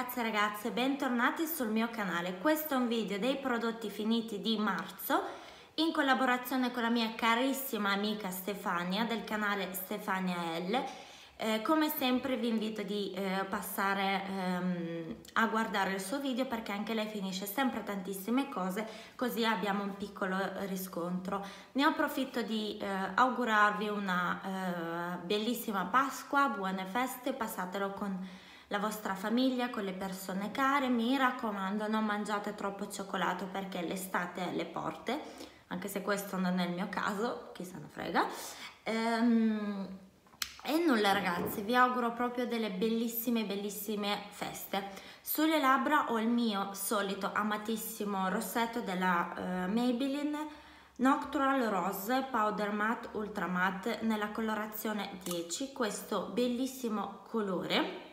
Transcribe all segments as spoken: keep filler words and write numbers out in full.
ragazzi e ragazze, bentornati sul mio canale. Questo è un video dei prodotti finiti di marzo in collaborazione con la mia carissima amica Stefania del canale Stefania L. Eh, come sempre vi invito di eh, passare ehm, a guardare il suo video perché anche lei finisce sempre tantissime cose, così abbiamo un piccolo riscontro. Ne approfitto di eh, augurarvi una eh, bellissima Pasqua, buone feste, passatelo con la vostra famiglia, con le persone care. Mi raccomando, non mangiate troppo cioccolato perché l'estate è alle porte, anche se questo non è il mio caso, chi se ne frega. Ehm, e nulla ragazzi, vi auguro proprio delle bellissime bellissime feste. Sulle labbra ho il mio solito amatissimo rossetto della uh, Maybelline Natural Rose Powder Matte Ultra Matte nella colorazione dieci, questo bellissimo colore.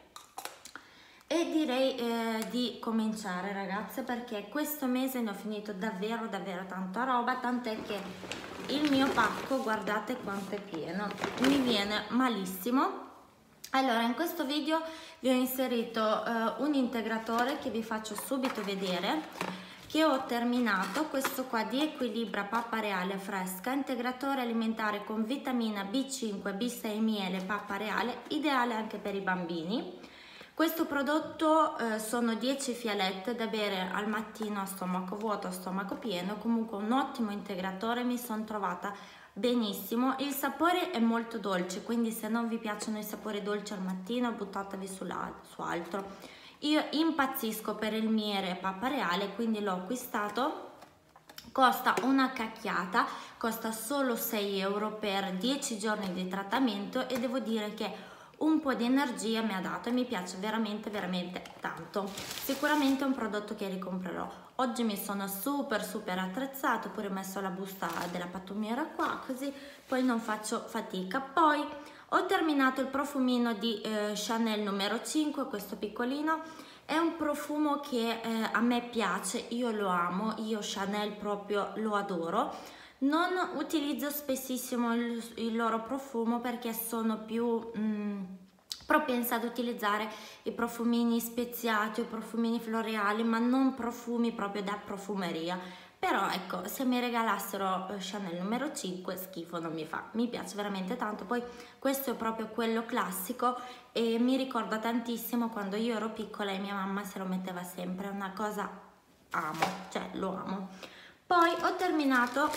E direi eh, di cominciare ragazze, perché questo mese ne ho finito davvero davvero tanta roba, tant'è che il mio pacco, guardate quanto è pieno, mi viene malissimo. Allora, in questo video vi ho inserito eh, un integratore che vi faccio subito vedere, che ho terminato, questo qua di Equilibra pappa reale fresca, integratore alimentare con vitamina B cinque, B sei, miele, pappa reale, ideale anche per i bambini. Questo prodotto eh, sono dieci fialette da bere al mattino a stomaco vuoto, a stomaco pieno, comunque un ottimo integratore, mi sono trovata benissimo. Il sapore è molto dolce, quindi se non vi piacciono i sapori dolci al mattino buttatevi su altro. Io impazzisco per il miele pappa reale, quindi l'ho acquistato. Costa una cacchiata, costa solo sei euro per dieci giorni di trattamento e devo dire che un po' di energia mi ha dato e mi piace veramente veramente tanto. Sicuramente è un prodotto che ricomprerò. Oggi mi sono super super attrezzata, pure messo la busta della pattumiera qua, così poi non faccio fatica. Poi ho terminato il profumino di eh, Chanel numero cinque, questo piccolino. È un profumo che eh, a me piace, io lo amo, io Chanel proprio lo adoro. Non utilizzo spessissimo il, il loro profumo perché sono più mh, propensa ad utilizzare i profumini speziati o profumini floreali, ma non profumi proprio da profumeria. Però ecco, se mi regalassero Chanel numero cinque schifo non mi fa, mi piace veramente tanto. Poi questo è proprio quello classico e mi ricorda tantissimo quando io ero piccola e mia mamma se lo metteva sempre, è una cosa amo, cioè lo amo. Poi ho terminato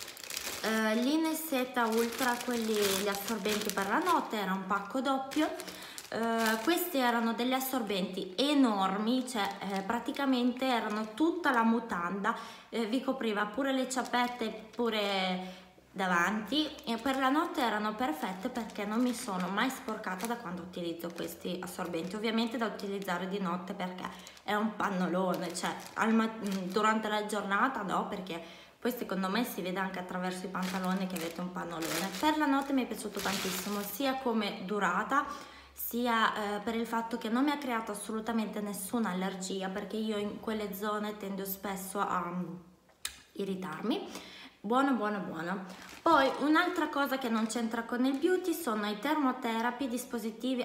Uh, l'Ineseta Ultra, quelli gli assorbenti per la notte, era un pacco doppio. Uh, questi erano degli assorbenti enormi, cioè eh, praticamente erano tutta la mutanda, eh, vi copriva pure le ciabatte pure davanti e per la notte erano perfette perché non mi sono mai sporcata da quando utilizzo questi assorbenti. Ovviamente da utilizzare di notte perché è un pannolone, cioè al durante la giornata no, perché poi secondo me si vede anche attraverso i pantaloni che avete un pannolone. Per la notte mi è piaciuto tantissimo, sia come durata, sia eh, per il fatto che non mi ha creato assolutamente nessuna allergia, perché io in quelle zone tendo spesso a um, irritarmi. Buono, buono, buono. Poi un'altra cosa che non c'entra con il beauty sono i termoterapi, dispositivi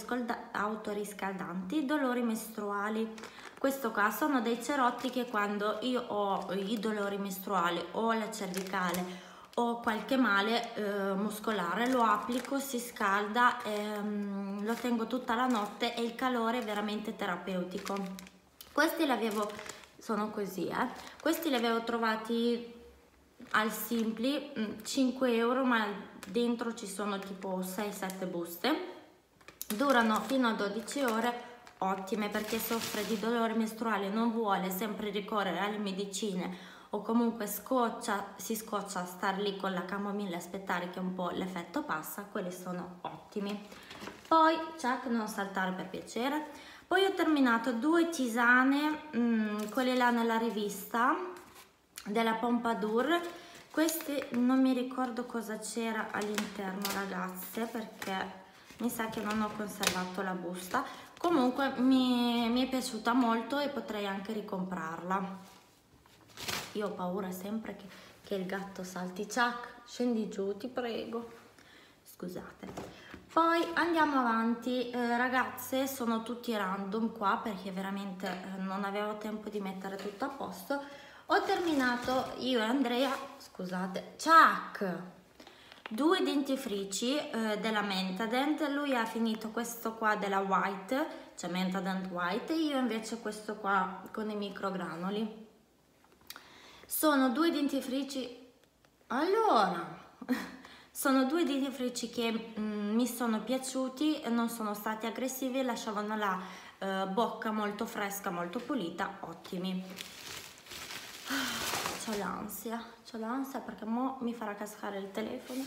autoriscaldanti, dolori mestruali. Questo qua sono dei cerotti che quando io ho i dolori mestruali o la cervicale o qualche male eh, muscolare lo applico, si scalda, ehm, lo tengo tutta la notte e il calore è veramente terapeutico. Questi li avevo, sono così eh, questi li avevo trovati al Simply, cinque euro, ma dentro ci sono tipo sei sette buste, durano fino a dodici ore. Ottime perché soffre di dolori mestruali e non vuole sempre ricorrere alle medicine o comunque scoccia, si scoccia a star lì con la camomilla e aspettare che un po' l'effetto passa, quelli sono ottimi. Poi check, non saltare per piacere. Poi ho terminato due tisane, mh, quelle là nella rivista della Pompadour. Queste non mi ricordo cosa c'era all'interno ragazze perché mi sa che non ho conservato la busta. Comunque mi, mi è piaciuta molto e potrei anche ricomprarla. Io ho paura sempre che, che il gatto salti. Chuck, scendi giù, ti prego. scusate. Poi andiamo avanti, eh, ragazze, sono tutti random qua perché veramente eh, non avevo tempo di mettere tutto a posto. Ho terminato io e Andrea, scusate, Chuck, due dentifrici eh, della Mentadent. Lui ha finito questo qua della White, cioè Mentadent White, e io invece questo qua con i microgranuli. Sono due dentifrici, allora... Sono due dentifrici che mm, mi sono piaciuti, non sono stati aggressivi, lasciavano la eh, bocca molto fresca, molto pulita, ottimi. Ah, c'ho l'ansia, c'ho l'ansia perché mo mi farà cascare il telefono.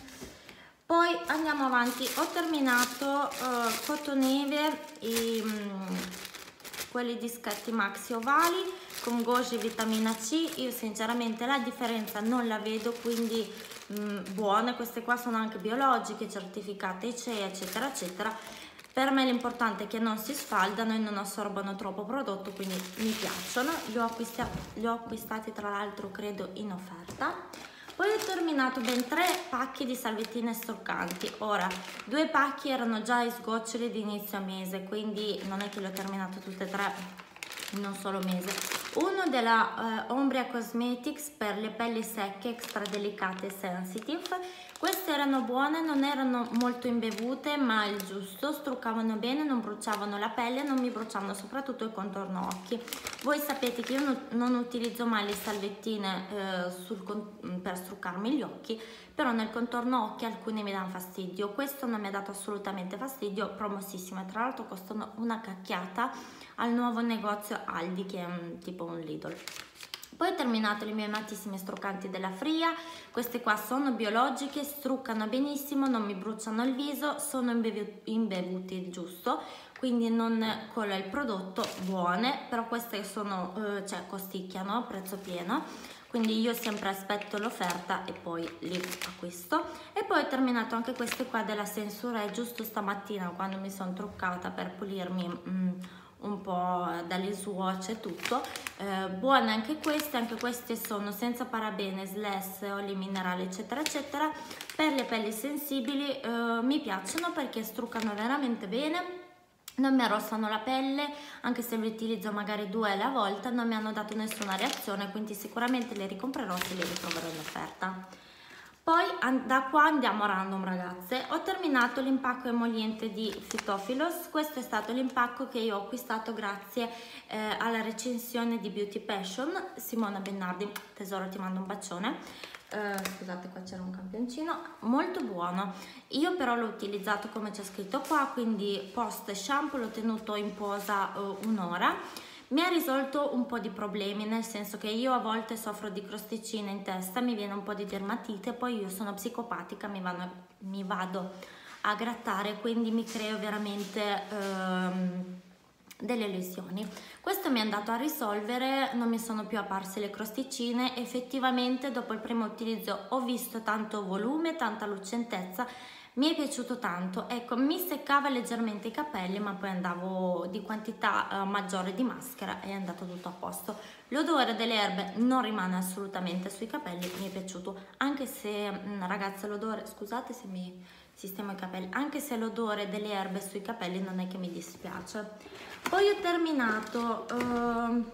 Poi andiamo avanti, ho terminato eh, Cotoneve, i, mm, quelli dischetti maxi ovali con goji vitamina C. Io sinceramente la differenza non la vedo, quindi Mm, buone. Queste qua sono anche biologiche, certificate I C E, eccetera eccetera. Per me l'importante è che non si sfaldano e non assorbono troppo prodotto, quindi mi piacciono. Li ho acquistati, li ho acquistati tra l'altro credo in offerta. Poi ho terminato ben tre pacchi di salviettine struccanti. Ora, due pacchi erano già i sgoccioli di inizio mese, quindi non è che li ho terminato tutte e tre in un solo mese. Uno della uh, Ombria Cosmetics per le pelli secche, extra delicate e sensitive. Queste erano buone, non erano molto imbevute, ma il giusto, struccavano bene, non bruciavano la pelle, non mi bruciavano soprattutto il contorno occhi. Voi sapete che io non, non utilizzo mai le salvettine eh, sul, per struccarmi gli occhi, però nel contorno occhi alcune mi danno fastidio. Questo non mi ha dato assolutamente fastidio, promosissime, tra l'altro costano una cacchiata al nuovo negozio Aldi, che è un, tipo un Lidl. Poi ho terminato le mie amatissime struccanti della Fria. Queste qua sono biologiche, struccano benissimo, non mi bruciano il viso, sono imbevuti, imbevuti il giusto, quindi non cola il prodotto, buone, però queste sono, eh, cioè costicchiano a prezzo pieno, quindi io sempre aspetto l'offerta e poi li acquisto. E poi ho terminato anche queste qua della Sensura, giusto stamattina quando mi sono truccata per pulirmi mm, un po' dalle swatch e tutto. Eh, buone anche queste, anche queste sono senza parabene, S L E S, oli minerali eccetera eccetera. Per le pelli sensibili eh, mi piacciono perché struccano veramente bene, non mi arrossano la pelle, anche se li utilizzo magari due alla volta, non mi hanno dato nessuna reazione, quindi sicuramente le ricomprerò se le ritroverò in offerta. Poi da qua andiamo a random, ragazze. Ho terminato l'impacco emoliente di Phytophilos. Questo è stato l'impacco che io ho acquistato grazie eh, alla recensione di Beauty Passion. Simona Bennardi, tesoro, ti mando un bacione. Eh, scusate, qua c'era un campioncino, molto buono. Io però l'ho utilizzato come c'è scritto qua, quindi post shampoo l'ho tenuto in posa uh, un'ora. Mi ha risolto un po' di problemi, nel senso che io a volte soffro di crosticine in testa, mi viene un po' di dermatite, poi io sono psicopatica, mi, vanno, mi vado a grattare, quindi mi creo veramente ehm, delle lesioni. Questo mi è andato a risolvere, non mi sono più apparse le crosticine. Effettivamente dopo il primo utilizzo ho visto tanto volume, tanta lucentezza, mi è piaciuto tanto. Ecco, mi seccava leggermente i capelli, ma poi andavo di quantità uh, maggiore di maschera e è andato tutto a posto. L'odore delle erbe non rimane assolutamente sui capelli, mi è piaciuto, anche se mh, ragazze l'odore, scusate se mi sistemo i capelli, anche se l'odore delle erbe sui capelli non è che mi dispiace. Poi ho terminato uh,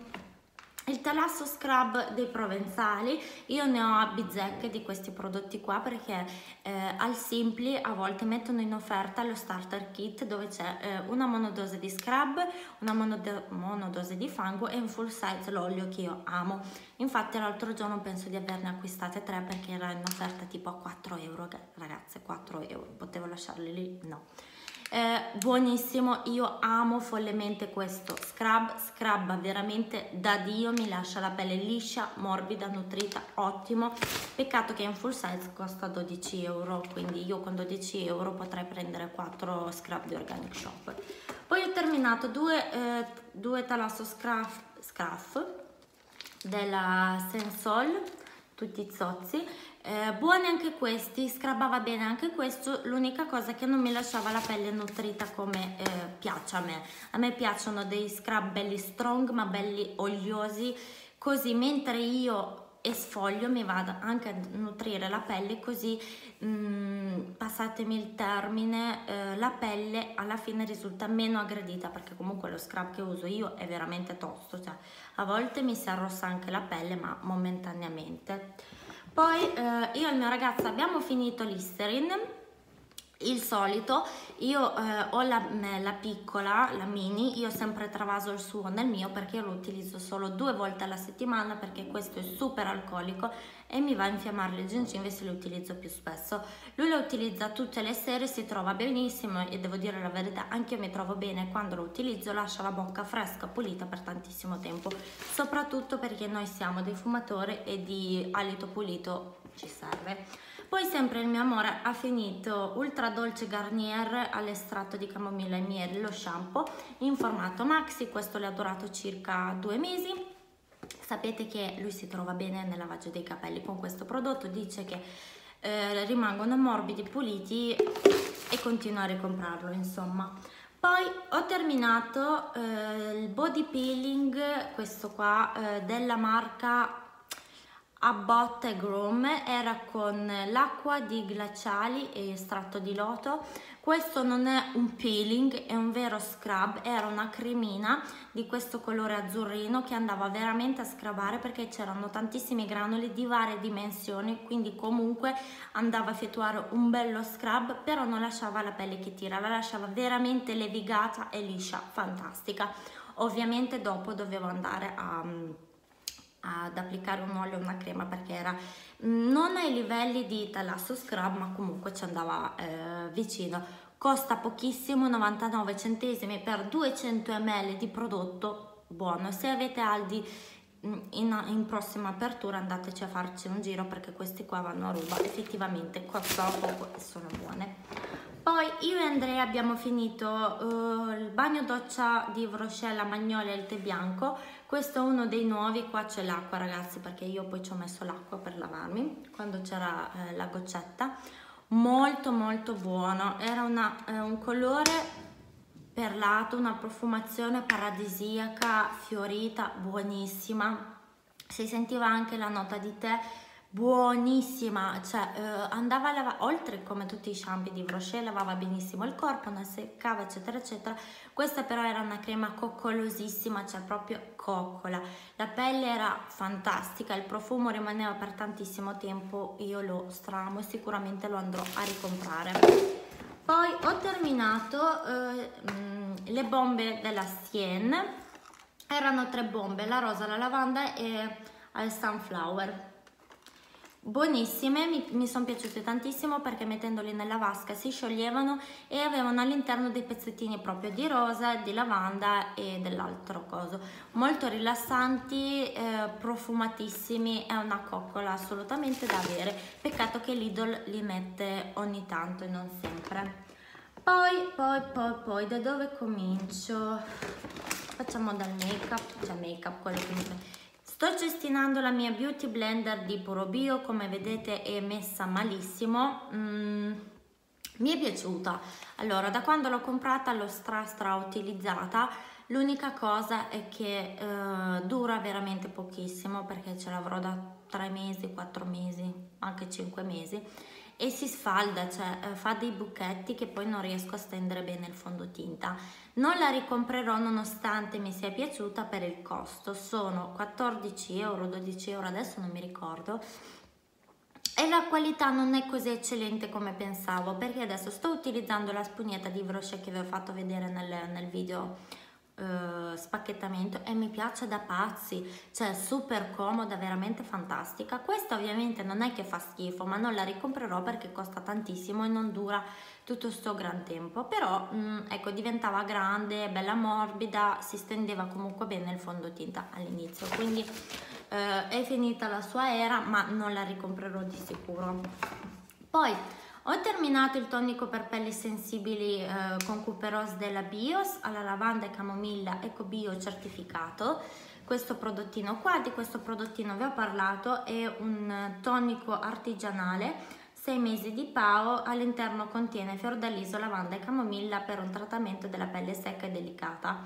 il Talasso Scrub dei Provenzali. Io ne ho a bizzecche di questi prodotti qua perché eh, al Simply a volte mettono in offerta lo starter kit dove c'è eh, una monodose di scrub, una monode monodose di fango e un full size l'olio che io amo. Infatti l'altro giorno penso di averne acquistate tre perché era in offerta tipo a quattro euro, ragazze, quattro euro, potevo lasciarli lì? No. Eh, buonissimo, io amo follemente questo scrub, scrub veramente da Dio, mi lascia la pelle liscia, morbida, nutrita, ottimo. Peccato che in full size costa dodici euro, quindi io con dodici euro potrei prendere quattro scrub di Organic Shop. Poi ho terminato due, eh, due Talasso Scruff, Scruff della Sensol, tutti zozzi. Eh, buoni anche questi, scrabbava bene anche questo, l'unica cosa è che non mi lasciava la pelle nutrita come eh, piace a me. A me piacciono dei scrub belli strong ma belli oliosi, così mentre io e sfoglio mi va anche a nutrire la pelle, così mh, passatemi il termine, eh, la pelle alla fine risulta meno aggredita, perché comunque lo scrub che uso io è veramente tosto, cioè a volte mi si arrossa anche la pelle, ma momentaneamente. Poi eh, io e il mio ragazzo abbiamo finito l'Listerine, il solito. Io eh, ho la, la piccola, la mini, io ho sempre travaso il suo nel mio, perché io lo utilizzo solo due volte alla settimana, perché questo è super alcolico e mi va a infiammare le gengive se lo utilizzo più spesso. Lui lo utilizza tutte le sere, si trova benissimo e devo dire la verità, anche io mi trovo bene quando lo utilizzo, lascia la bocca fresca, pulita per tantissimo tempo, soprattutto perché noi siamo dei fumatori e di alito pulito ci serve. Poi sempre il mio amore ha finito Ultra Dolce Garnier all'estratto di camomilla e miele, lo shampoo in formato maxi, questo le ha durato circa due mesi. Sapete che lui si trova bene nel lavaggio dei capelli con questo prodotto, dice che eh, rimangono morbidi, puliti e continua a ricomprarlo, insomma. Poi ho terminato eh, il body peeling, questo qua eh, della marca Abbott e Groom, era con l'acqua di glaciali e estratto di loto. Questo non è un peeling, è un vero scrub, era una cremina di questo colore azzurrino che andava veramente a scrubare, perché c'erano tantissimi granuli di varie dimensioni, quindi comunque andava a effettuare un bello scrub, però non lasciava la pelle che tira, la lasciava veramente levigata e liscia, fantastica. Ovviamente dopo dovevo andare a ad applicare un olio e una crema, perché era non ai livelli di Talasso Scrub, ma comunque ci andava eh, vicino. Costa pochissimo, novantanove centesimi per duecento millilitri di prodotto buono. Se avete Aldi in, in prossima apertura andateci a farci un giro, perché questi qua vanno a ruba, effettivamente costano poco e sono buone. Poi io e Andrea abbiamo finito uh, il bagno doccia di Yves Rocher, la magnolia e il tè bianco. Questo è uno dei nuovi, qua c'è l'acqua ragazzi, perché io poi ci ho messo l'acqua per lavarmi quando c'era eh, la goccetta. Molto molto buono, era una, eh, un colore perlato, una profumazione paradisiaca, fiorita, buonissima. Si sentiva anche la nota di tè, buonissima, cioè eh, andava a lavare, oltre come tutti i shampoo di Yves Rocher, lavava benissimo il corpo, non seccava eccetera eccetera. Questa però era una crema coccolosissima, cioè proprio coccola, la pelle era fantastica, il profumo rimaneva per tantissimo tempo, io lo stramo e sicuramente lo andrò a ricomprare. Poi ho terminato eh, le bombe della Sien, erano tre bombe, la rosa, la lavanda e il sunflower. Buonissime, mi, mi sono piaciute tantissimo, perché mettendoli nella vasca si scioglievano e avevano all'interno dei pezzettini proprio di rosa, di lavanda e dell'altro coso, molto rilassanti, eh, profumatissimi, è una coccola assolutamente da avere, peccato che Lidl li mette ogni tanto e non sempre. Poi, poi, poi, poi, da dove comincio? Facciamo dal make up, cioè make up, quello che mi... Sto gestinando la mia beauty blender di Puro Bio, come vedete è messa malissimo, mm, mi è piaciuta. Allora, da quando l'ho comprata l'ho stra stra utilizzata, l'unica cosa è che eh, dura veramente pochissimo, perché ce l'avrò da tre mesi, quattro mesi, anche cinque mesi, e si sfalda, cioè eh, fa dei buchetti che poi non riesco a stendere bene il fondotinta. Non la ricomprerò nonostante mi sia piaciuta per il costo, sono quattordici euro, dodici euro, adesso non mi ricordo, e la qualità non è così eccellente come pensavo, perché adesso sto utilizzando la spugnetta di Yves Rocher che vi ho fatto vedere nel, nel video Uh, spacchettamento, e mi piace da pazzi, cioè super comoda, veramente fantastica. Questa ovviamente non è che fa schifo, ma non la ricomprerò perché costa tantissimo e non dura tutto sto gran tempo, però mh, ecco, diventava grande, bella morbida, si stendeva comunque bene il fondotinta all'inizio, quindi uh, è finita la sua era, ma non la ricomprerò di sicuro. Poi ho terminato il tonico per pelli sensibili eh, con Couperose della Bios alla lavanda e camomilla Eco Bio certificato. Questo prodottino qua, di questo prodottino vi ho parlato, è un tonico artigianale, sei mesi di P A O, all'interno contiene fiordaliso, lavanda e camomilla per un trattamento della pelle secca e delicata.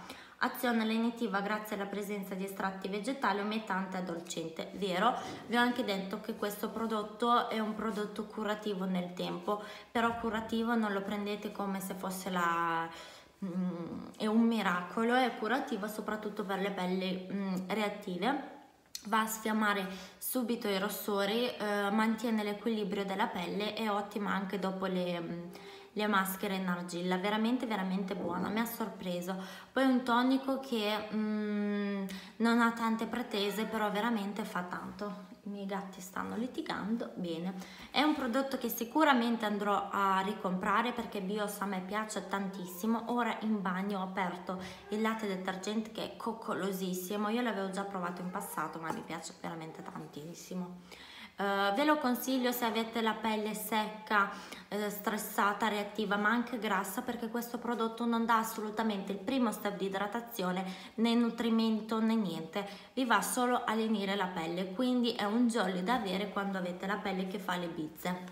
azione lenitiva grazie alla presenza di estratti vegetali, umectante e addolcente. Vero, vi ho anche detto che questo prodotto è un prodotto curativo nel tempo, però curativo non lo prendete come se fosse la... Mm, è un miracolo, è curativo soprattutto per le pelli mm, reattive. Va a sfiammare subito i rossori, eh, mantiene l'equilibrio della pelle, è ottima anche dopo le, le maschere in argilla, veramente veramente buona, mi ha sorpreso. Poi è un tonico che mm, non ha tante pretese, però veramente fa tanto. I miei gatti stanno litigando, bene. È un prodotto che sicuramente andrò a ricomprare perché Bios a me piace tantissimo. Ora in bagno ho aperto il latte detergente che è coccolosissimo, io l'avevo già provato in passato ma mi piace veramente tantissimo. Uh, ve lo consiglio se avete la pelle secca, eh, stressata, reattiva ma anche grassa, perché questo prodotto non dà assolutamente il primo step di idratazione, né nutrimento né niente, vi va solo a lenire la pelle, quindi è un jolly da avere quando avete la pelle che fa le bizze.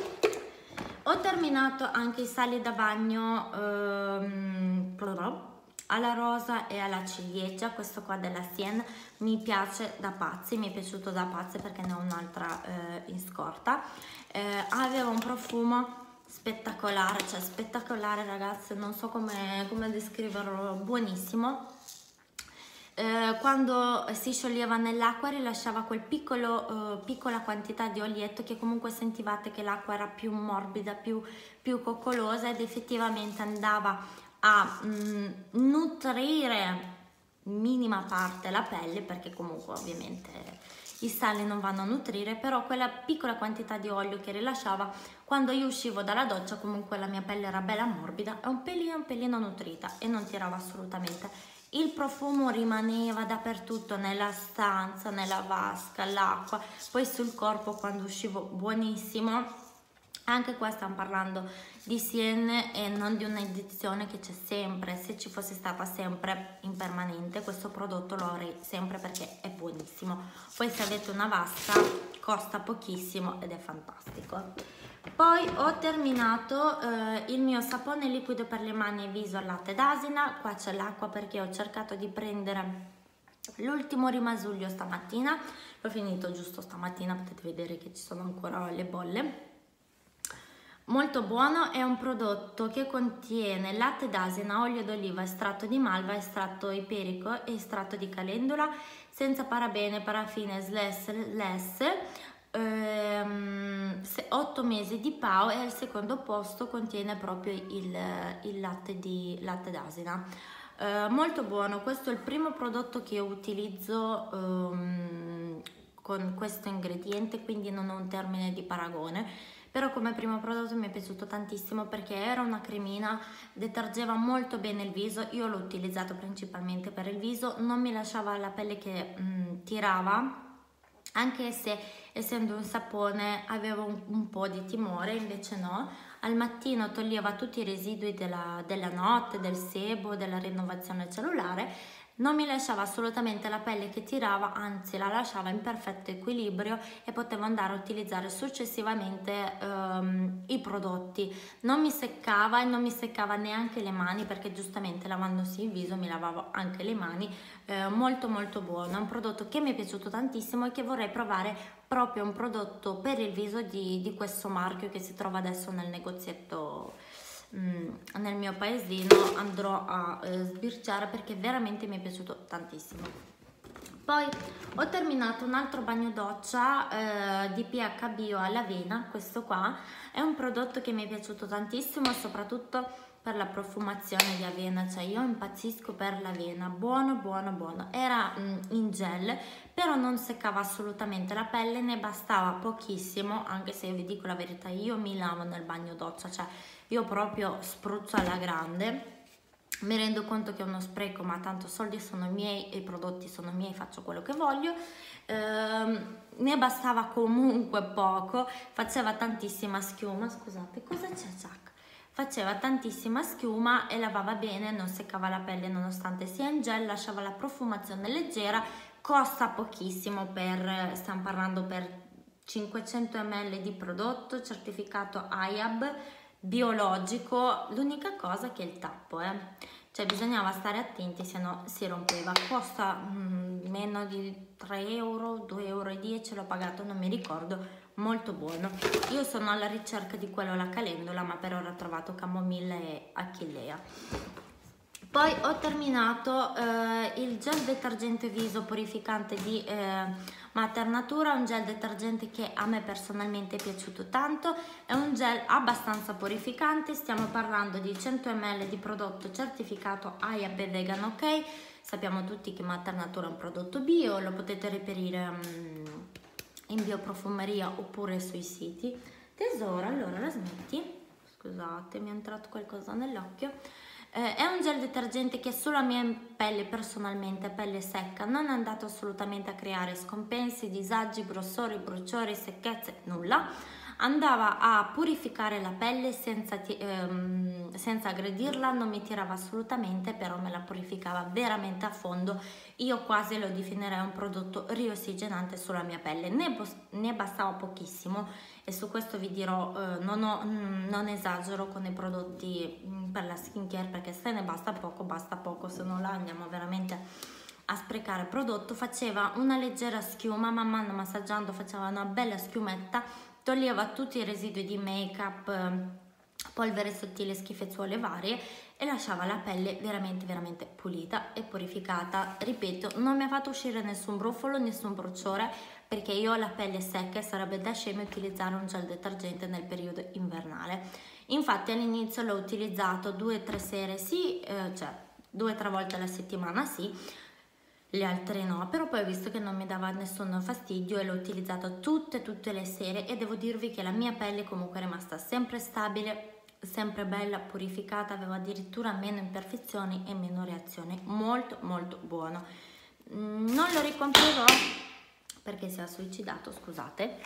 Ho terminato anche i sali da bagno ehm, alla rosa e alla ciliegia, questo qua della Sien mi piace da pazzi, mi è piaciuto da pazzi perché ne ho un'altra eh, in scorta. Eh, aveva un profumo spettacolare, cioè spettacolare ragazzi, non so come, come descriverlo, buonissimo. Eh, quando si scioglieva nell'acqua rilasciava quel piccolo, eh, piccola quantità di olietto che comunque sentivate che l'acqua era più morbida, più, più coccolosa, ed effettivamente andava a mm, nutrire minima parte la pelle, perché comunque ovviamente i sali non vanno a nutrire, però quella piccola quantità di olio che rilasciava quando io uscivo dalla doccia, comunque la mia pelle era bella morbida e un pelino un pelino nutrita e non tirava assolutamente. Il profumo rimaneva dappertutto, nella stanza, nella vasca, l'acqua, poi sul corpo quando uscivo buonissimo. Anche qua stiamo parlando di Sien e non di un'edizione che c'è sempre. Se ci fosse stata sempre in permanente questo prodotto lo avrei sempre perché è buonissimo. Poi se avete una vasca costa pochissimo ed è fantastico. Poi ho terminato eh, il mio sapone liquido per le mani e viso al latte d'asina. Qua c'è l'acqua perché ho cercato di prendere l'ultimo rimasuglio stamattina. L'ho finito giusto stamattina, potete vedere che ci sono ancora le bolle. Molto buono, è un prodotto che contiene latte d'asina, olio d'oliva, estratto di malva, estratto iperico e estratto di calendula, senza parabene, paraffine, S L E S, L E S, ehm, otto mesi di P A O, e al secondo posto contiene proprio il, il latte di latte d'asina. Eh, molto buono, questo è il primo prodotto che utilizzo ehm, con questo ingrediente, quindi non ho un termine di paragone. Però come primo prodotto mi è piaciuto tantissimo perché era una cremina, detergeva molto bene il viso, io l'ho utilizzato principalmente per il viso, non mi lasciava la pelle che mh, tirava, anche se essendo un sapone avevo un, un po' di timore, invece no. Al mattino toglieva tutti i residui della, della notte, del sebo, della rinnovazione cellulare. Non mi lasciava assolutamente la pelle che tirava, anzi la lasciava in perfetto equilibrio e potevo andare a utilizzare successivamente ehm, i prodotti. Non mi seccava e non mi seccava neanche le mani, perché giustamente lavandosi il viso mi lavavo anche le mani. Eh, molto molto buono, è un prodotto che mi è piaciuto tantissimo e che vorrei provare, proprio un prodotto per il viso di, di questo marchio che si trova adesso nel negozietto nel mio paesino. Andrò a eh, sbirciare perché veramente mi è piaciuto tantissimo. Poi ho terminato un altro bagno doccia eh, di P H Bio all'avena. Questo qua è un prodotto che mi è piaciuto tantissimo, soprattutto per la profumazione di avena, cioè io impazzisco per l'avena, buono buono buono. Era mh, in gel, però non seccava assolutamente la pelle, ne bastava pochissimo, anche se io vi dico la verità, io mi lavo nel bagno doccia, cioè io proprio spruzzo alla grande. Mi rendo conto che è uno spreco, ma tanto soldi sono miei e i prodotti sono miei, faccio quello che voglio. Ehm, ne bastava comunque poco, faceva tantissima schiuma. Scusate, cosa c'è, Jack? Faceva tantissima schiuma e lavava bene, non seccava la pelle nonostante sia in gel, lasciava la profumazione leggera, costa pochissimo, per, stiamo parlando per cinquecento millilitri di prodotto, certificato I A B, biologico. L'unica cosa che è il tappo, eh. cioè bisognava stare attenti, se no si rompeva. Costa mm, meno di tre euro, due euro e dieci, l'ho pagato, non mi ricordo, molto buono. Io sono alla ricerca di quello alla calendola, ma per ora ho trovato camomilla e achillea. Poi ho terminato eh, il gel detergente viso purificante di eh, Maternatura, un gel detergente che a me personalmente è piaciuto tanto, è un gel abbastanza purificante, stiamo parlando di cento millilitri di prodotto certificato I A P Vegan, ok? Sappiamo tutti che Maternatura è un prodotto bio, lo potete reperire um, in bioprofumeria oppure sui siti. Tesoro, allora la smetti? Scusate, mi è entrato qualcosa nell'occhio. Eh, è un gel detergente che sulla mia pelle, personalmente, pelle secca, non è andato assolutamente a creare scompensi, disagi, grossori, bruciori, secchezze, nulla. Andava a purificare la pelle senza, ehm, senza aggredirla, non mi tirava assolutamente, però me la purificava veramente a fondo. Io quasi lo definirei un prodotto riossigenante sulla mia pelle, ne, ne bastava pochissimo e su questo vi dirò, eh, non, ho, non esagero con i prodotti per la skincare, perché se ne basta poco, basta poco, se no la andiamo veramente a sprecare prodotto. Faceva una leggera schiuma, man mano massaggiando faceva una bella schiumetta, toglieva tutti i residui di make up, polvere sottile, schifezzuole varie e lasciava la pelle veramente veramente pulita e purificata. Ripeto, non mi ha fatto uscire nessun brufolo, nessun bruciore, perché io ho la pelle secca e sarebbe da scemi utilizzare un gel detergente nel periodo invernale. Infatti all'inizio l'ho utilizzato due o tre sere sì, eh, cioè due o tre volte alla settimana sì, le altre no, però poi ho visto che non mi dava nessun fastidio e l'ho utilizzato tutte tutte le sere e devo dirvi che la mia pelle comunque è rimasta sempre stabile, sempre bella, purificata, avevo addirittura meno imperfezioni e meno reazioni, molto molto buono. Non lo ricomprerò perché si è suicidato, scusate,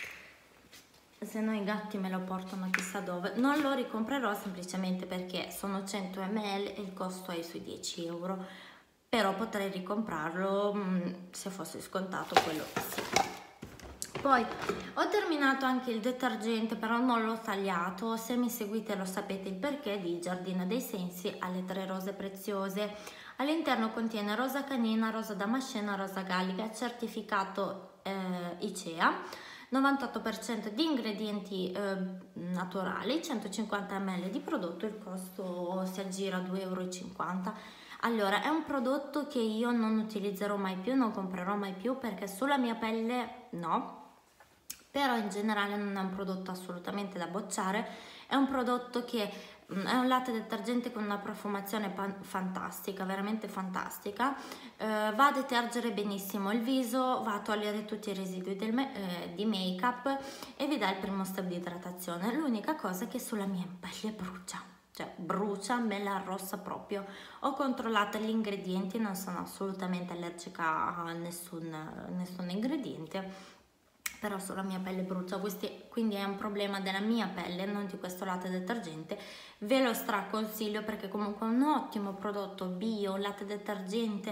se no i gatti me lo portano chissà dove. Non lo ricomprerò semplicemente perché sono cento millilitri e il costo è sui dieci euro, però potrei ricomprarlo mh, se fosse scontato, quello sì. Poi ho terminato anche il detergente, però non l'ho tagliato, se mi seguite lo sapete il perché, di Giardino dei Sensi alle tre rose preziose. All'interno contiene rosa canina, rosa damascena, rosa gallica, certificato eh, I C E A, novantotto per cento di ingredienti eh, naturali, centocinquanta millilitri di prodotto, il costo si aggira a due e cinquanta euro. Allora, è un prodotto che io non utilizzerò mai più, non comprerò mai più, perché sulla mia pelle no, però in generale non è un prodotto assolutamente da bocciare, è un prodotto che è un latte detergente con una profumazione fantastica, veramente fantastica, eh, va a detergere benissimo il viso, va a togliere tutti i residui del me eh, di make up e vi dà il primo step di idratazione. L'unica cosa è che sulla mia pelle brucia, cioè brucia, me la arrossa proprio. Ho controllato gli ingredienti, non sono assolutamente allergica a nessun, nessun ingrediente, però sulla mia pelle brucia, questi, quindi è un problema della mia pelle, non di questo latte detergente. Ve lo straconsiglio perché comunque è un ottimo prodotto bio, latte detergente,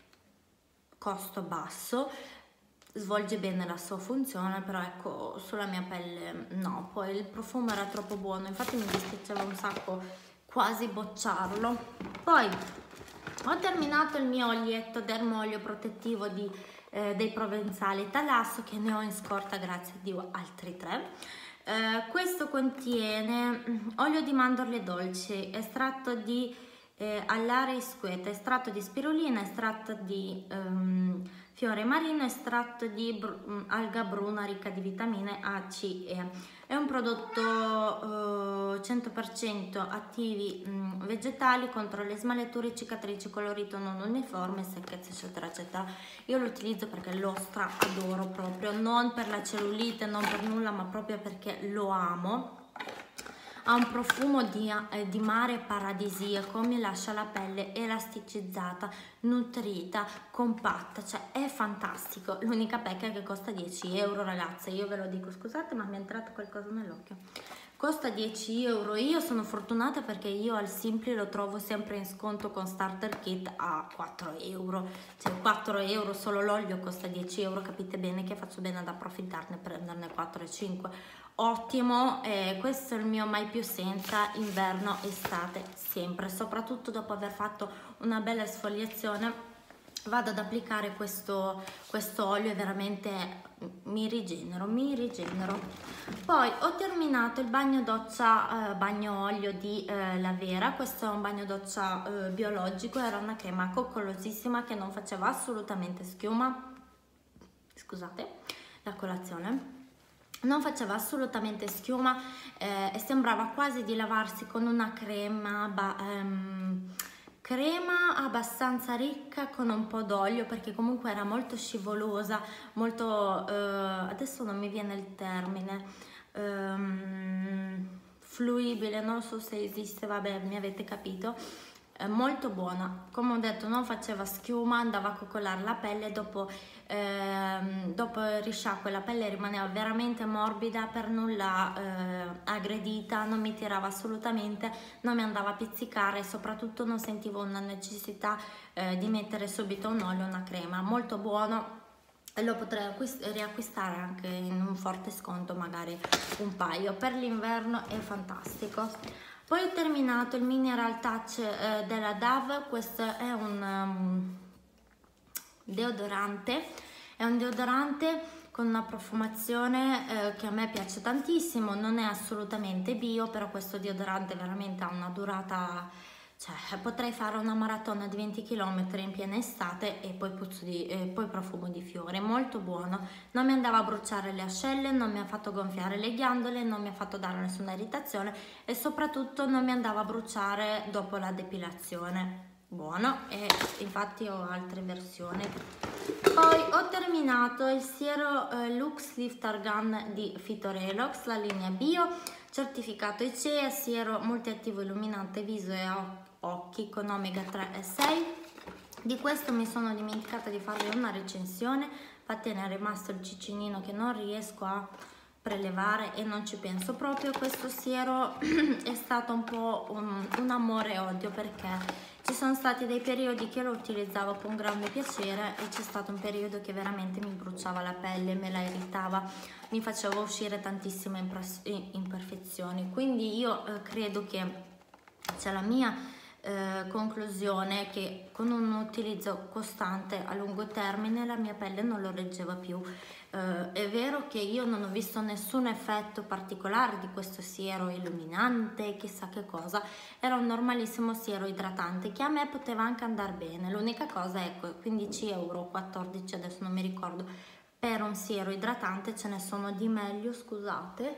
costo basso, svolge bene la sua funzione, però ecco sulla mia pelle no. Poi il profumo era troppo buono, infatti mi dispiaceva un sacco quasi bocciarlo. Poi ho terminato il mio olietto dermolio protettivo di Eh, dei Provenzali Talasso, che ne ho in scorta grazie a Dio altri tre. Eh, questo contiene mm, olio di mandorle dolci, estratto di eh, allare isqueta, estratto di spirulina, estratto di um, fiore marino, estratto di br um, alga bruna ricca di vitamine A, C e E. È un prodotto uh, cento per cento attivi um, vegetali contro le smagliature, cicatrici, colorito non uniforme, secchezza eccetera eccetera. Io lo utilizzo perché lo stra adoro proprio, non per la cellulite, non per nulla, ma proprio perché lo amo. Ha un profumo di, eh, di mare paradisiaco, mi lascia la pelle elasticizzata, nutrita, compatta, cioè è fantastico. L'unica pecca è che costa dieci euro, ragazze, io ve lo dico, scusate ma mi è entrato qualcosa nell'occhio. costa dieci euro. Io sono fortunata perché io al Simply lo trovo sempre in sconto con starter kit a quattro euro, cioè quattro euro, solo l'olio costa dieci euro, capite bene che faccio bene ad approfittarne e prenderne quattro e cinque. Ottimo, eh, questo è il mio mai più senza inverno estate sempre, soprattutto dopo aver fatto una bella esfoliazione vado ad applicare questo, questo olio e veramente mi rigenero, mi rigenero. Poi ho terminato il bagno doccia, eh, bagno olio di eh, La Vera. Questo è un bagno doccia eh, biologico, era una crema coccolosissima che non faceva assolutamente schiuma, scusate la colazione, non faceva assolutamente schiuma eh, e sembrava quasi di lavarsi con una crema ba, ehm, crema abbastanza ricca con un po' d'olio, perché comunque era molto scivolosa, molto, eh, adesso non mi viene il termine, ehm, fluibile, non so se esiste, vabbè, mi avete capito. Eh, molto buona, come ho detto non faceva schiuma, andava a coccolare la pelle, dopo, ehm, dopo il risciacquo la pelle rimaneva veramente morbida, per nulla eh, aggredita, non mi tirava assolutamente, non mi andava a pizzicare e soprattutto non sentivo una necessità eh, di mettere subito un olio, una crema. Molto buono e lo potrei riacquistare anche in un forte sconto, magari un paio. Per l'inverno è fantastico. Poi ho terminato il Mineral Touch eh, della Dove. Questo è un um, deodorante, è un deodorante con una profumazione eh, che a me piace tantissimo, non è assolutamente bio, però questo deodorante veramente ha una durata, cioè potrei fare una maratona di venti chilometri in piena estate e poi, puzzo di, eh, poi profumo di fiore, molto buono, non mi andava a bruciare le ascelle, non mi ha fatto gonfiare le ghiandole, non mi ha fatto dare nessuna irritazione e soprattutto non mi andava a bruciare dopo la depilazione. Buono, e infatti ho altre versioni. Poi ho terminato il siero eh, Lux Lift Argan di Phytorelox, la linea bio, certificato I C E A, siero multiattivo illuminante viso e occhi con omega tre e sei. Di questo mi sono dimenticata di farvi una recensione, infatti ne è rimasto il cicinino che non riesco a prelevare e non ci penso proprio. Questo siero è stato un po' un, un amore e odio, perché ci sono stati dei periodi che lo utilizzavo con grande piacere e c'è stato un periodo che veramente mi bruciava la pelle, me la irritava, mi faceva uscire tantissime imperfezioni. Quindi io eh, credo che c'è la mia eh, conclusione che con un utilizzo costante a lungo termine la mia pelle non lo reggeva più. Uh, è vero che io non ho visto nessun effetto particolare di questo siero illuminante, chissà che cosa, era un normalissimo siero idratante che a me poteva anche andare bene. L'unica cosa è ecco, quindici euro, quattordici, adesso non mi ricordo, per un siero idratante, ce ne sono di meglio, scusate,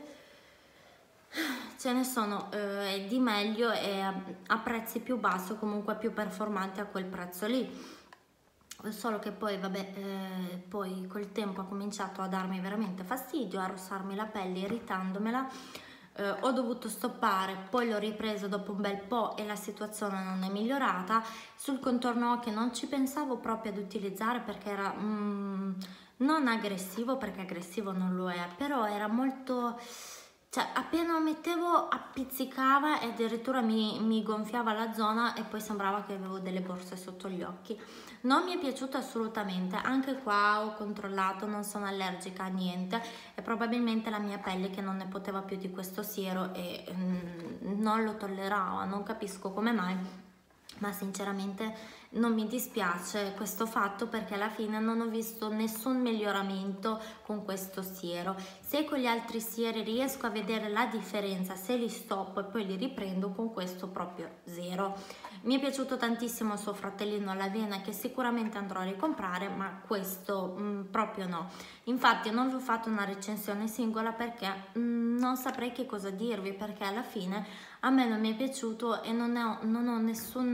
ce ne sono eh, di meglio e a, a prezzi più bassi, comunque più performanti a quel prezzo lì. Solo che poi vabbè eh, poi col tempo ha cominciato a darmi veramente fastidio, a rossarmi la pelle irritandomela, eh, ho dovuto stoppare, poi l'ho ripreso dopo un bel po' e la situazione non è migliorata. Sul contorno occhi non ci pensavo proprio ad utilizzare perché era mm, non aggressivo, perché aggressivo non lo è, però era molto, cioè appena lo mettevo appizzicava e addirittura mi, mi gonfiava la zona e poi sembrava che avevo delle borse sotto gli occhi. Non mi è piaciuto assolutamente, anche qua ho controllato, non sono allergica a niente, è probabilmente la mia pelle che non ne poteva più di questo siero e mm, non lo tollerava, non capisco come mai, ma sinceramente non mi dispiace questo fatto perché alla fine non ho visto nessun miglioramento con questo siero. Se con gli altri sieri riesco a vedere la differenza, se li stoppo e poi li riprendo, con questo proprio zero. Mi è piaciuto tantissimo il suo fratellino l'Avena, che sicuramente andrò a ricomprare, ma questo mh, proprio no. Infatti non vi ho fatto una recensione singola perché mh, non saprei che cosa dirvi, perché alla fine a me non mi è piaciuto e non ho, non ho nessun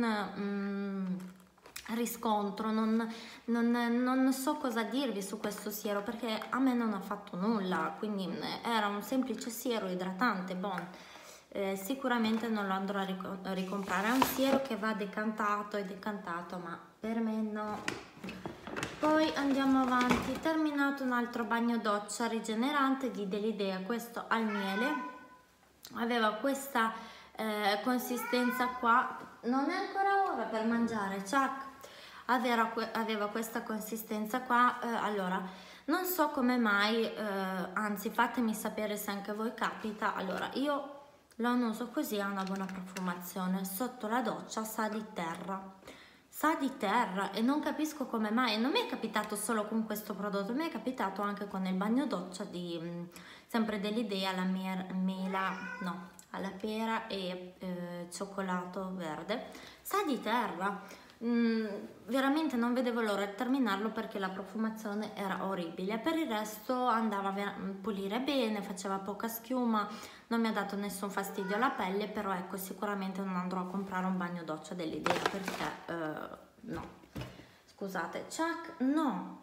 mh, riscontro, non, non, non so cosa dirvi su questo siero perché a me non ha fatto nulla, quindi era un semplice siero idratante, bon. Eh, sicuramente non lo andrò a, ric a ricomprare, è un siero che va decantato e decantato, ma per me no. Poi andiamo avanti, terminato un altro bagno doccia rigenerante di Delidea, questo al miele, aveva questa eh, consistenza qua, non è ancora ora per mangiare, Chuck. Aveva, aveva questa consistenza qua, eh, allora non so come mai, eh, anzi fatemi sapere se anche a voi capita. Allora io lo annuso così, ha una buona profumazione, sotto la doccia sa di terra, sa di terra e non capisco come mai. Non mi è capitato solo con questo prodotto, mi è capitato anche con il bagno doccia di mh, sempre dell'Idea, la mela, no, alla pera e eh, cioccolato verde, sa di terra. Mm, veramente non vedevo l'ora di terminarlo perché la profumazione era orribile. Per il resto andava a pulire bene, faceva poca schiuma, non mi ha dato nessun fastidio alla pelle, però ecco, sicuramente non andrò a comprare un bagno doccia dell'Idea perché uh, no, scusate, Chuck, no,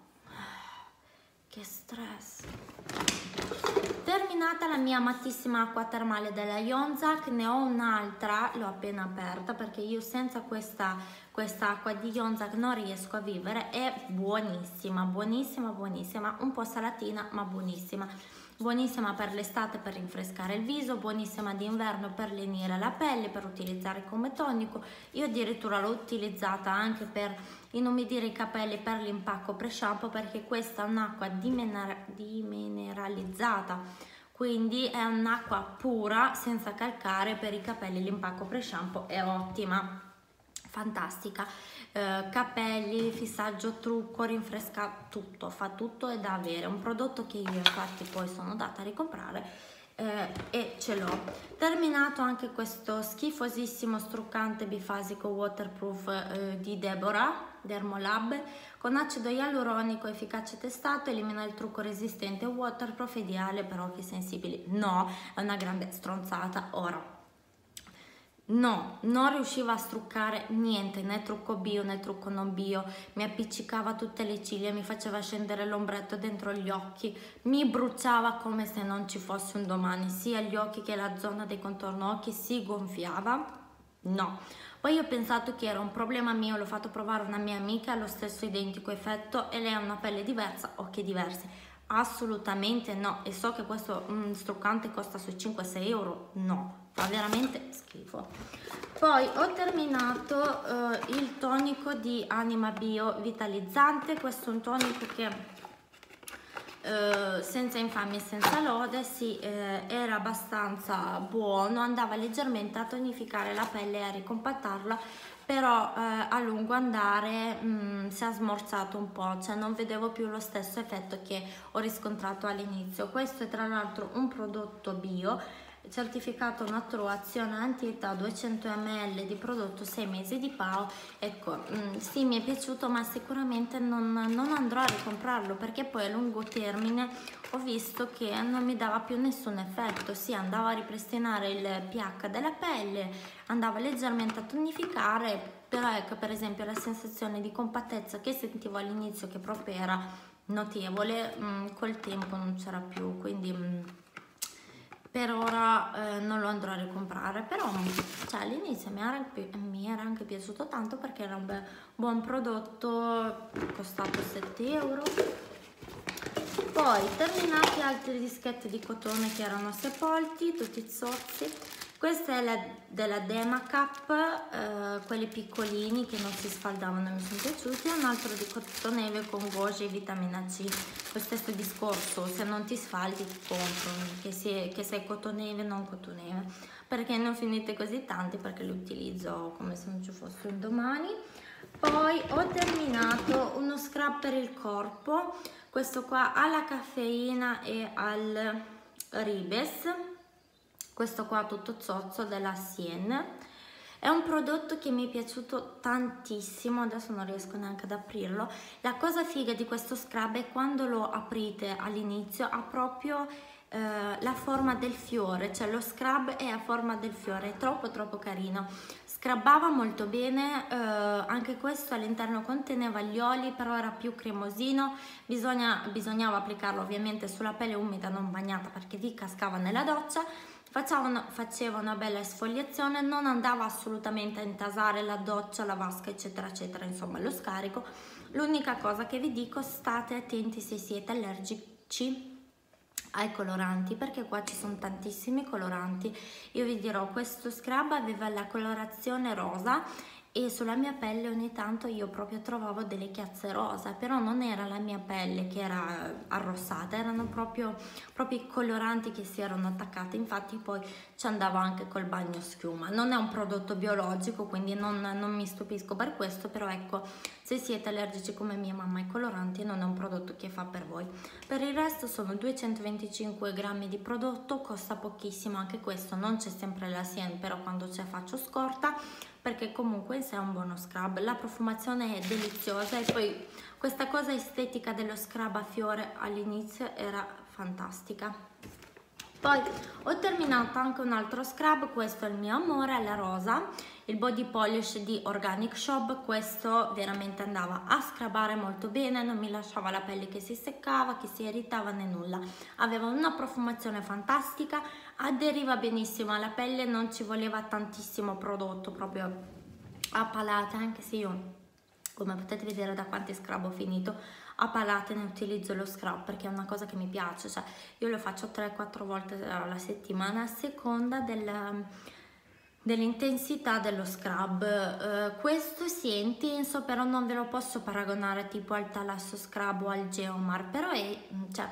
che stress. Terminata la mia amatissima acqua termale della Yonzac, ne ho un'altra, l'ho appena aperta perché io senza questa, questa acqua di Yonzac non riesco a vivere. È buonissima, buonissima, buonissima, un po' salatina ma buonissima. Buonissima per l'estate per rinfrescare il viso, buonissima d'inverno per lenire la pelle, per utilizzare come tonico. Io addirittura l'ho utilizzata anche per inumidire i capelli per l'impacco pre-shampoo, perché questa è un'acqua dimineralizzata, quindi è un'acqua pura senza calcare per i capelli. L'impacco pre-shampoo è ottima, fantastica, eh, capelli, fissaggio, trucco, rinfresca, tutto, fa tutto, è da avere. Un prodotto che io infatti poi sono data a ricomprare eh, e ce l'ho. Terminato anche questo schifosissimo struccante bifasico waterproof eh, di Deborah Dermolab con acido ialuronico efficace testato, elimina il trucco resistente, waterproof, ideale per occhi sensibili. No, è una grande stronzata. Ora no, non riusciva a struccare niente, né trucco bio né trucco non bio, mi appiccicava tutte le ciglia, mi faceva scendere l'ombretto dentro gli occhi, mi bruciava come se non ci fosse un domani, sia gli occhi che la zona dei contorno occhi si gonfiava. No, poi ho pensato che era un problema mio, l'ho fatto provare a una mia amica, lo stesso identico effetto, e lei ha una pelle diversa, occhi diversi. Assolutamente no, e so che questo mm, struccante costa sui cinque sei euro, no, fa veramente schifo. Poi ho terminato eh, il tonico di Anima Bio Vitalizzante. Questo è un tonico che eh, senza infamia e senza lode, sì, eh, era abbastanza buono, andava leggermente a tonificare la pelle e a ricompattarla, però eh, a lungo andare mh, si è smorzato un po', cioè non vedevo più lo stesso effetto che ho riscontrato all'inizio. Questo è tra l'altro un prodotto bio, certificato Naturo Azione Anti-Età, duecento millilitri di prodotto, sei mesi di P A O. Ecco, mh, sì, mi è piaciuto, ma sicuramente non, non andrò a ricomprarlo perché poi a lungo termine ho visto che non mi dava più nessun effetto. Sì, andava a ripristinare il pH della pelle, andava leggermente a tonificare, però ecco, per esempio la sensazione di compattezza che sentivo all'inizio, che proprio era notevole, mh, col tempo non c'era più, quindi mh, per ora eh, non lo andrò a ricomprare, però cioè, all'inizio mi, mi era anche piaciuto tanto perché era un be buon prodotto, costato sette euro. Poi terminati altri dischetti di cotone che erano sepolti, tutti zozzi. Questa è la, della Demacap, eh, quelli piccolini che non si sfaldavano e mi sono piaciuti. Un altro di cotoneve con goji e vitamina C. Lo stesso discorso, se non ti sfaldi ti compro, che, si, che sei cotoneve non cotoneve. Perché ne ho finite così tanti, perché li utilizzo come se non ci fosse un domani. Poi ho terminato uno scrub per il corpo, questo qua alla caffeina e al ribes. Questo qua tutto zozzo della Sien. È un prodotto che mi è piaciuto tantissimo, adesso non riesco neanche ad aprirlo. La cosa figa di questo scrub è quando lo aprite all'inizio ha proprio eh, la forma del fiore, cioè lo scrub è a forma del fiore, è troppo troppo carino. Scrubbava molto bene, eh, anche questo all'interno conteneva gli oli, però era più cremosino. Bisogna, bisognava applicarlo ovviamente sulla pelle umida non bagnata perché vi cascava nella doccia. Faceva una, faceva una bella esfoliazione, non andava assolutamente a intasare la doccia, la vasca eccetera eccetera, insomma lo scarico. L'unica cosa che vi dico, state attenti se siete allergici ai coloranti, perché qua ci sono tantissimi coloranti. Io vi dirò, questo scrub aveva la colorazione rosa e sulla mia pelle ogni tanto io proprio trovavo delle chiazze rosa, però non era la mia pelle che era arrossata, erano proprio, proprio i coloranti che si erano attaccati. Infatti poi ci andavo anche col bagno schiuma. Non è un prodotto biologico, quindi non, non mi stupisco per questo, però ecco, se siete allergici come mia mamma ai coloranti non è un prodotto che fa per voi. Per il resto sono duecentoventicinque grammi di prodotto, costa pochissimo anche questo, non c'è sempre la Sien, però quando c'è faccio scorta, perché comunque in sé è un buono scrub. La profumazione è deliziosa e poi questa cosa estetica dello scrub a fiore all'inizio era fantastica. Poi ho terminato anche un altro scrub, questo è il mio amore, alla rosa, il body polish di Organic Shop. Questo veramente andava a scrubare molto bene, non mi lasciava la pelle che si seccava, che si irritava né nulla, aveva una profumazione fantastica, aderiva benissimo alla pelle, non ci voleva tantissimo prodotto, proprio a palate, anche se io, come potete vedere da quanti scrub ho finito, a palate ne utilizzo lo scrub perché è una cosa che mi piace, cioè io lo faccio tre quattro volte alla settimana a seconda del, dell'intensità dello scrub. Uh, questo sì è intenso, però non ve lo posso paragonare tipo al Talasso Scrub o al Geomar, però è, cioè,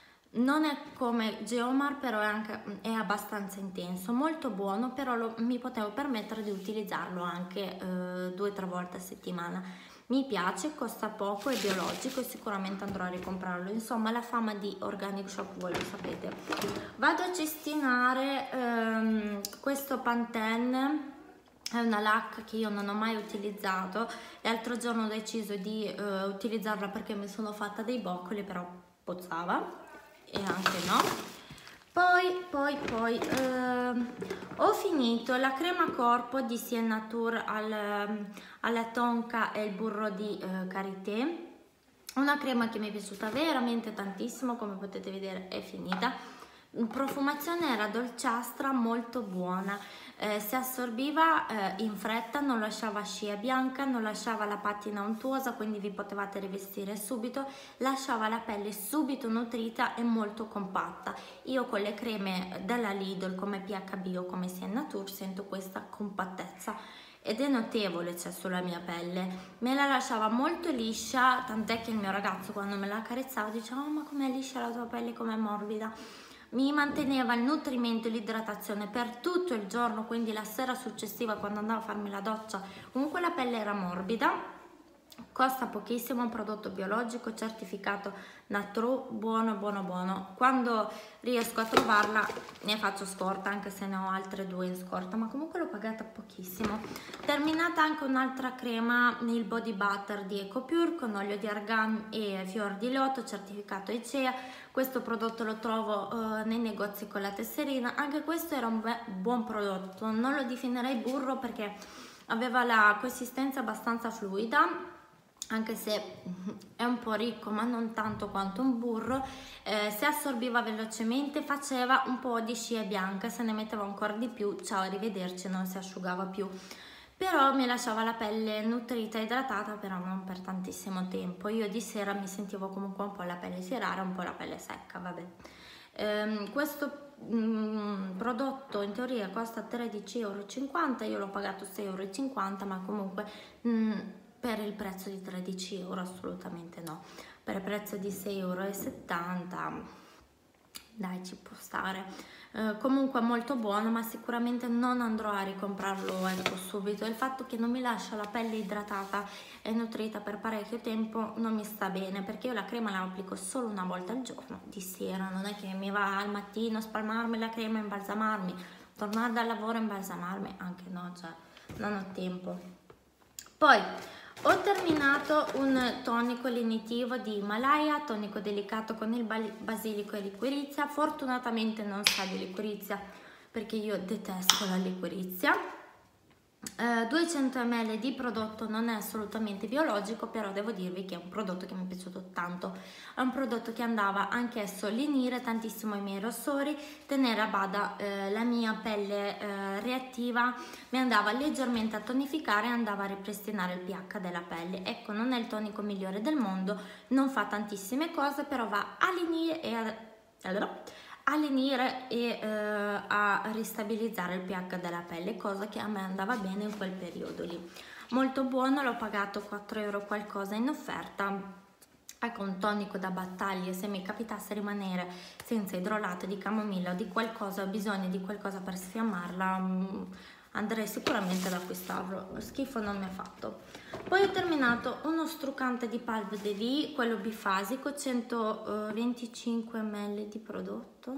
non è come Geomar, però è, anche, è abbastanza intenso, molto buono, però lo, mi potevo permettere di utilizzarlo anche uh, due o tre volte a settimana. Mi piace, costa poco, è biologico e sicuramente andrò a ricomprarlo. Insomma, la fama di Organic Shop voi lo sapete. Vado a cestinare ehm, questo Pantene, è una lacca che io non ho mai utilizzato. L'altro giorno ho deciso di eh, utilizzarla perché mi sono fatta dei boccoli, però puzzava e anche no. Poi, poi, poi ehm, ho finito la crema corpo di Sien Nature al, alla tonka e il burro di eh, karité, una crema che mi è piaciuta veramente tantissimo, come potete vedere è finita. Profumazione era dolciastra, molto buona, eh, si assorbiva eh, in fretta, non lasciava scia bianca, non lasciava la patina untuosa, quindi vi potevate rivestire subito, lasciava la pelle subito nutrita e molto compatta. Io con le creme della Lidl come P H B o come Sien Nature sento questa compattezza ed è notevole, cioè, sulla mia pelle. Me la lasciava molto liscia, tant'è che il mio ragazzo quando me la accarezzava diceva: oh, ma com'è liscia la tua pelle, com'è morbida. Mi manteneva il nutrimento e l'idratazione per tutto il giorno, quindi la sera successiva quando andavo a farmi la doccia comunque la pelle era morbida. Costa pochissimo, un prodotto biologico certificato Naturo, buono buono buono. Quando riesco a trovarla ne faccio scorta, anche se ne ho altre due in scorta, ma comunque l'ho pagata pochissimo. Terminata anche un'altra crema, il body butter di Ecopure con olio di argan e fior di loto, certificato E C E A. Questo prodotto lo trovo uh, nei negozi con la tesserina, anche questo era un buon prodotto, non lo definirei burro perché aveva la consistenza abbastanza fluida, anche se è un po' ricco ma non tanto quanto un burro, eh, si assorbiva velocemente, faceva un po' di scia bianca, se ne metteva ancora di più, ciao arrivederci, non si asciugava più, però mi lasciava la pelle nutrita e idratata, però non per tantissimo tempo. Io di sera mi sentivo comunque un po' la pelle tirare, un po' la pelle secca, vabbè. Ehm, questo mh, prodotto in teoria costa tredici e cinquanta euro, io l'ho pagato sei e cinquanta euro, ma comunque mh, per il prezzo di tredici euro assolutamente no, per il prezzo di sei e settanta euro dai, ci può stare. Eh, comunque molto buono, ma sicuramente non andrò a ricomprarlo ecco subito. Il fatto che non mi lascia la pelle idratata e nutrita per parecchio tempo non mi sta bene, perché io la crema la applico solo una volta al giorno, di sera, non è che mi va al mattino spalmarmi la crema, imbalsamarmi, tornare dal lavoro e imbalsamarmi, anche no, cioè non ho tempo. Poi ho terminato un tonico lenitivo di Himalaya, tonico delicato con il basilico e liquirizia. Fortunatamente non sa di liquirizia perché io detesto la liquirizia. Uh, duecento millilitri di prodotto, non è assolutamente biologico, però devo dirvi che è un prodotto che mi è piaciuto tanto. È un prodotto che andava anch'esso a lenire tantissimo i miei rossori, tenere a bada uh, la mia pelle uh, reattiva, mi andava leggermente a tonificare e andava a ripristinare il pH della pelle. Ecco, non è il tonico migliore del mondo, non fa tantissime cose, però va a lenire e a a lenire e eh, a ristabilizzare il pH della pelle, cosa che a me andava bene in quel periodo lì. Molto buono, l'ho pagato quattro euro qualcosa in offerta. Ecco, un tonico da battaglia. Se mi capitasse rimanere senza idrolato di camomilla o di qualcosa, ho bisogno di qualcosa per sfiammarla, andrei sicuramente ad acquistarlo. Schifo non mi ha fatto. Poi ho terminato uno struccante di Palve de Vie, quello bifasico, centoventicinque millilitri di prodotto,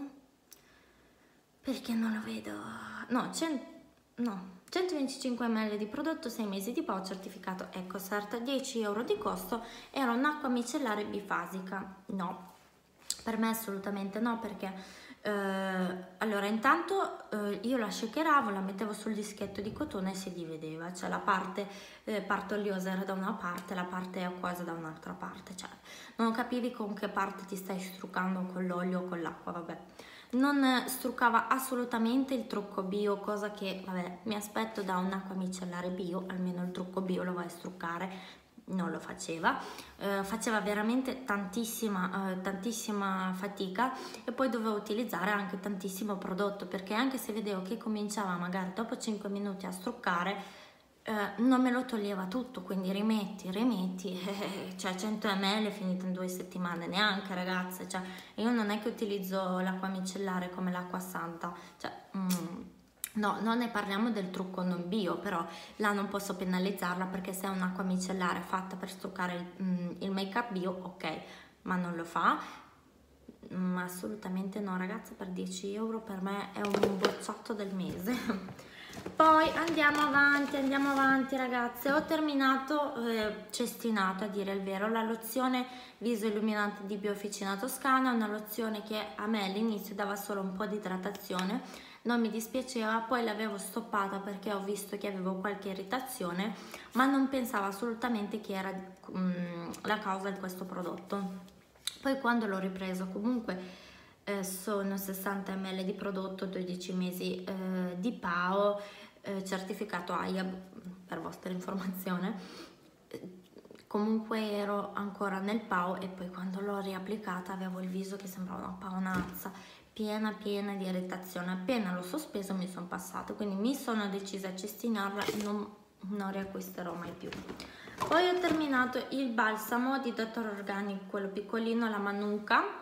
perché non lo vedo, no, cento, no. centoventicinque millilitri di prodotto, sei mesi di P O, certificato EcoCert, dieci euro di costo. Era un'acqua micellare bifasica. No, per me assolutamente no, perché eh, allora intanto eh, io la shakeravo, la mettevo sul dischetto di cotone e si divideva, cioè la parte, eh, parte oliosa era da una parte, la parte acquosa da un'altra parte, cioè non capivi con che parte ti stai struccando, con l'olio o con l'acqua, vabbè. Non struccava assolutamente il trucco bio, cosa che vabbè, mi aspetto da un'acqua micellare bio, almeno il trucco bio lo vai a struccare, non lo faceva, eh, faceva veramente tantissima, eh, tantissima fatica, e poi dovevo utilizzare anche tantissimo prodotto, perché anche se vedevo che cominciava magari dopo cinque minuti a struccare, Uh, non me lo toglieva tutto, quindi rimetti, rimetti, eh, cioè cento millilitri è finito in due settimane, neanche, ragazze, cioè io non è che utilizzo l'acqua micellare come l'acqua santa, cioè mm, no, non ne parliamo del trucco non bio, però là non posso penalizzarla, perché se è un'acqua micellare fatta per struccare il, mm, il make up bio, ok, ma non lo fa. Mm, assolutamente no, ragazze, per dieci euro per me è un bocciotto del mese. Poi andiamo avanti, andiamo avanti ragazze, ho terminato, eh, cestinato a dire il vero, la lozione viso illuminante di Biofficina Toscana, una lozione che a me all'inizio dava solo un po' di idratazione, non mi dispiaceva, poi l'avevo stoppata perché ho visto che avevo qualche irritazione, ma non pensavo assolutamente che era um, la causa di questo prodotto. Poi quando l'ho ripreso, comunque Eh, sono sessanta millilitri di prodotto, dodici mesi eh, di P A O, eh, certificato A I A B, per vostra informazione. Eh, comunque ero ancora nel P A O, e poi quando l'ho riapplicata avevo il viso che sembrava una paonazza, piena piena di irritazione. Appena l'ho sospeso mi sono passato, quindi mi sono decisa a cestinarla e non, non riacquisterò mai più. Poi ho terminato il balsamo di Doctor Organic, quello piccolino, la Manuka.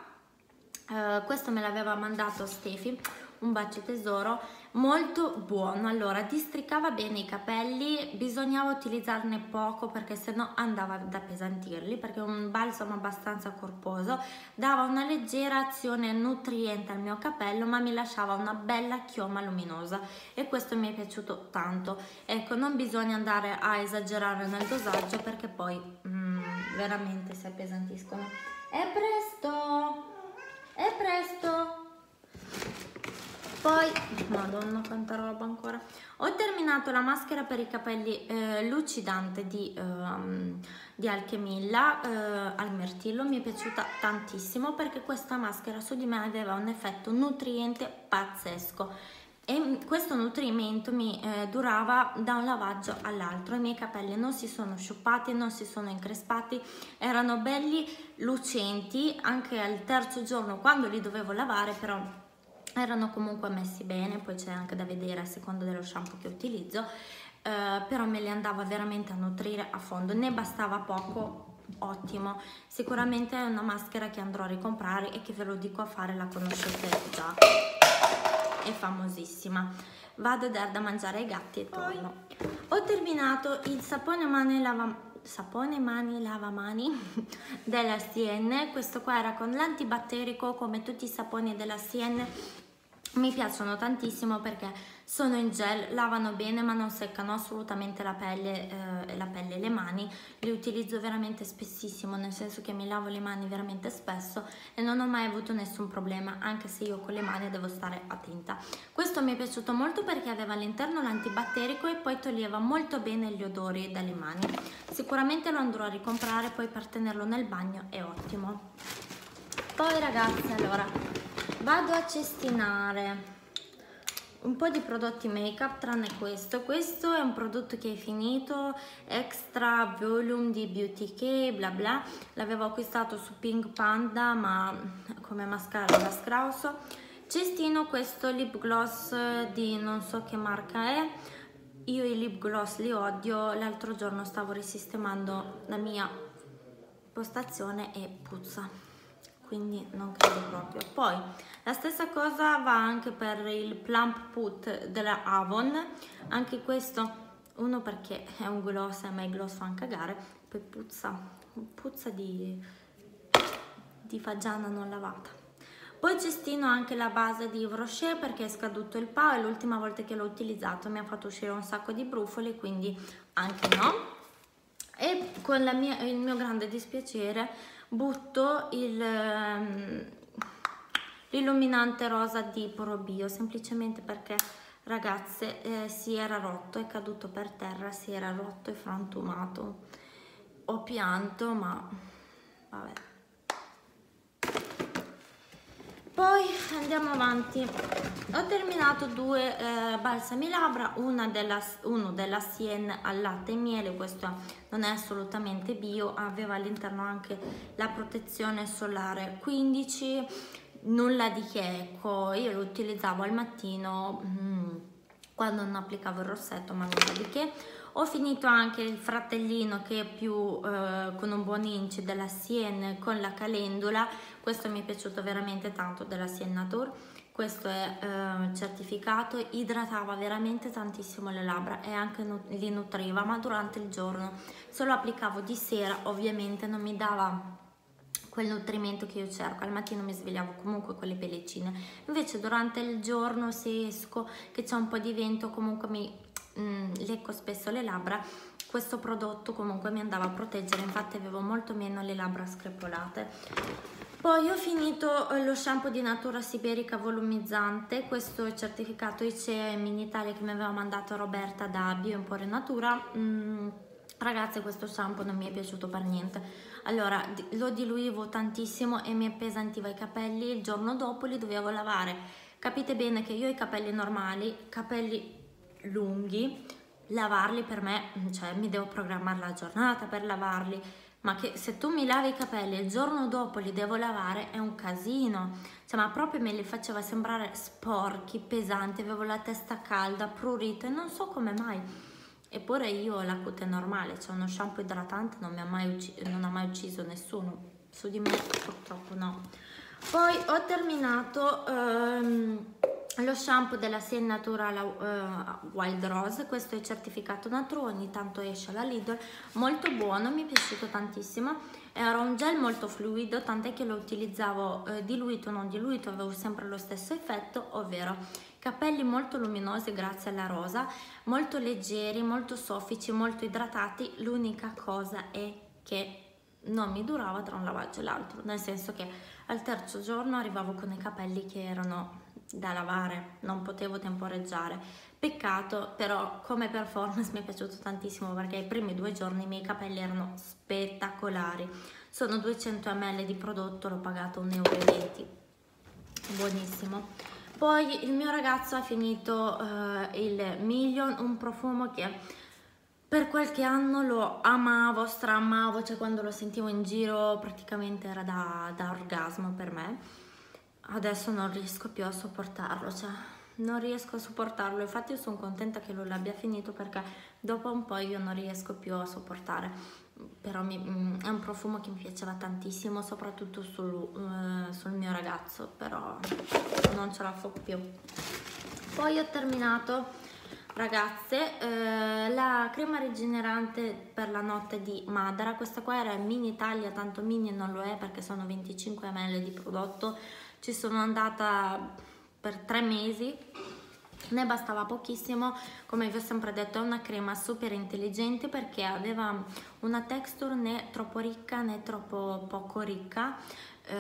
Uh, questo me l'aveva mandato Stefi, un bacio tesoro, molto buono. Allora, districava bene i capelli, bisognava utilizzarne poco perché sennò andava ad appesantirli, perché è un balsamo abbastanza corposo, dava una leggera azione nutriente al mio capello, ma mi lasciava una bella chioma luminosa, e questo mi è piaciuto tanto. Ecco, non bisogna andare a esagerare nel dosaggio, perché poi mm, veramente si appesantiscono. E presto! E presto! Poi, madonna quanta roba ancora, ho terminato la maschera per i capelli eh, lucidante di, eh, di Alchemilla eh, al mirtillo. Mi è piaciuta tantissimo perché questa maschera su di me aveva un effetto nutriente pazzesco, e questo nutrimento mi eh, durava da un lavaggio all'altro. I miei capelli non si sono sciupati, non si sono increspati, erano belli lucenti anche al terzo giorno quando li dovevo lavare, però erano comunque messi bene. Poi c'è anche da vedere a seconda dello shampoo che utilizzo, eh, però me li andava veramente a nutrire a fondo, ne bastava poco. Ottimo, sicuramente è una maschera che andrò a ricomprare e che, ve lo dico a fare, la conoscete già, è famosissima. Vado a dar da mangiare ai gatti e torno. Ho terminato il sapone mani lava sapone mani lavamani della Sienne. Questo qua era con l'antibatterico, come tutti i saponi della Sienne. Mi piacciono tantissimo perché sono in gel, lavano bene ma non seccano assolutamente la pelle, eh, la pelle e le mani. Li utilizzo veramente spessissimo, nel senso che mi lavo le mani veramente spesso e non ho mai avuto nessun problema, anche se io con le mani devo stare attenta. Questo mi è piaciuto molto perché aveva all'interno l'antibatterico e poi toglieva molto bene gli odori dalle mani. Sicuramente lo andrò a ricomprare, poi per tenerlo nel bagno è ottimo. Poi ragazzi, allora vado a cestinare un po' di prodotti make up tranne questo. Questo è un prodotto che è finito, Extra Volume di Beauty K, bla bla, l'avevo acquistato su Pink Panda ma come mascara da scrauso. Cestino, questo lip gloss di non so che marca è, io i lip gloss li odio, l'altro giorno stavo risistemando la mia postazione e puzza, quindi non credo proprio. Poi la stessa cosa va anche per il Plump Put della Avon, anche questo, uno perché è un gloss e a me il gloss fa cagare, poi puzza, puzza di, di fagiana non lavata. Poi cestino anche la base di Yves Rocher perché è scaduto il P A O e l'ultima volta che l'ho utilizzato mi ha fatto uscire un sacco di brufoli, quindi anche no. E con la mia, il mio grande dispiacere butto l'illuminante rosa di Probio, semplicemente perché ragazze eh, si era rotto, è caduto per terra, si era rotto e frantumato. Ho pianto, ma vabbè. Poi andiamo avanti. Ho terminato due eh, balsami labbra, una della, uno della Sienne al latte e miele, questo non è assolutamente bio, aveva all'interno anche la protezione solare quindici, nulla di che, ecco, io lo utilizzavo al mattino mm, quando non applicavo il rossetto, ma nulla di che. Ho finito anche il fratellino che è più eh, con un buon inch della Sienne con la calendula, questo mi è piaciuto veramente tanto, della Sienne Nature, questo è eh, certificato, idratava veramente tantissimo le labbra e anche li nutriva, ma durante il giorno, se lo applicavo di sera ovviamente non mi dava quel nutrimento che io cerco, al mattino mi svegliavo comunque con le pellicine, invece durante il giorno se esco che c'è un po' di vento comunque mi mm, lecco spesso le labbra, questo prodotto comunque mi andava a proteggere, infatti avevo molto meno le labbra screpolate. Poi ho finito lo shampoo di Natura Siberica volumizzante, questo è certificato I C E M in Italia che mi aveva mandato Roberta da Bio Empore Natura. Mm, ragazzi, questo shampoo non mi è piaciuto per niente. Allora, lo diluivo tantissimo e mi appesantiva i capelli, il giorno dopo li dovevo lavare. Capite bene che io ho i capelli normali, capelli lunghi, lavarli per me, cioè mi devo programmare la giornata per lavarli, ma che se tu mi lavi i capelli e il giorno dopo li devo lavare è un casino, cioè ma proprio me li faceva sembrare sporchi, pesanti, avevo la testa calda, prurita e non so come mai. Eppure io ho la cute normale, c'è cioè uno shampoo idratante, non mi ha mai ucciso, non ha mai ucciso nessuno, su di me purtroppo no. Poi ho terminato um, lo shampoo della Sienne Natural uh, Wild Rose, questo è certificato Natura, ogni tanto esce alla Lidl, molto buono, mi è piaciuto tantissimo, era un gel molto fluido, tant'è che lo utilizzavo uh, diluito o non diluito, avevo sempre lo stesso effetto, ovvero capelli molto luminosi grazie alla rosa, molto leggeri, molto soffici, molto idratati, l'unica cosa è che non mi durava tra un lavaggio e l'altro, nel senso che al terzo giorno arrivavo con i capelli che erano da lavare, non potevo temporeggiare. Peccato, però come performance mi è piaciuto tantissimo perché i primi due giorni i miei capelli erano spettacolari. Sono duecento millilitri di prodotto, l'ho pagato un euro e venti, buonissimo. Poi il mio ragazzo ha finito uh, il Million, un profumo che per qualche anno lo amavo, stramavo, cioè quando lo sentivo in giro praticamente era da, da orgasmo per me. Adesso non riesco più a sopportarlo, cioè non riesco a sopportarlo, infatti io sono contenta che lui l'abbia finito perché dopo un po' io non riesco più a sopportare, però mi, è un profumo che mi piaceva tantissimo, soprattutto sul, uh, sul mio ragazzo, però non ce la fa più. Poi ho terminato, ragazze, eh, la crema rigenerante per la notte di Madara, questa qua era in mini taglia, tanto mini non lo è perché sono venticinque millilitri di prodotto, ci sono andata per tre mesi, ne bastava pochissimo, come vi ho sempre detto è una crema super intelligente perché aveva una texture né troppo ricca né troppo poco ricca, eh,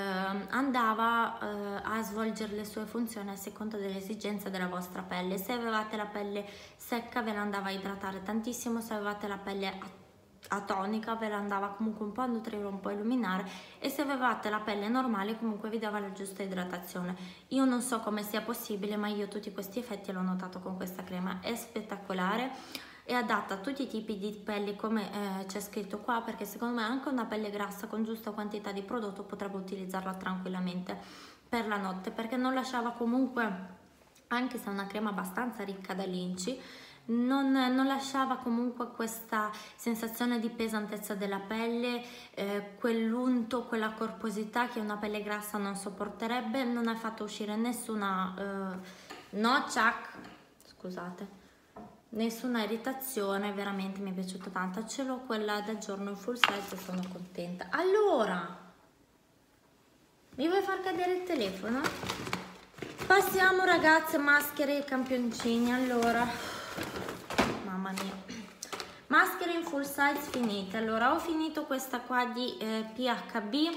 andava eh, a svolgere le sue funzioni a seconda delle esigenze della vostra pelle. Se avevate la pelle secca ve la andava a idratare tantissimo, se avevate la pelle atonica, ve la andava comunque un po' a nutrire, un po' a illuminare, e se avevate la pelle normale comunque vi dava la giusta idratazione. Io non so come sia possibile, ma io tutti questi effetti l'ho notato con questa crema. È spettacolare, è adatta a tutti i tipi di pelli, come eh, c'è scritto qua, perché secondo me anche una pelle grassa con giusta quantità di prodotto potrebbe utilizzarla tranquillamente per la notte, perché non lasciava comunque, anche se è una crema abbastanza ricca da linci, Non, non lasciava comunque questa sensazione di pesantezza della pelle, eh, quell'unto, quella corposità che una pelle grassa non sopporterebbe. Non ha fatto uscire nessuna eh, no ciac, scusate, nessuna irritazione, veramente mi è piaciuta tanto. Ce l'ho quella da giorno in full size e sono contenta. Allora, mi vuoi far cadere il telefono? Passiamo ragazze, maschere e campioncini. Allora, mamma mia, maschere in full size finite. Allora, ho finito questa qua di eh, P H B,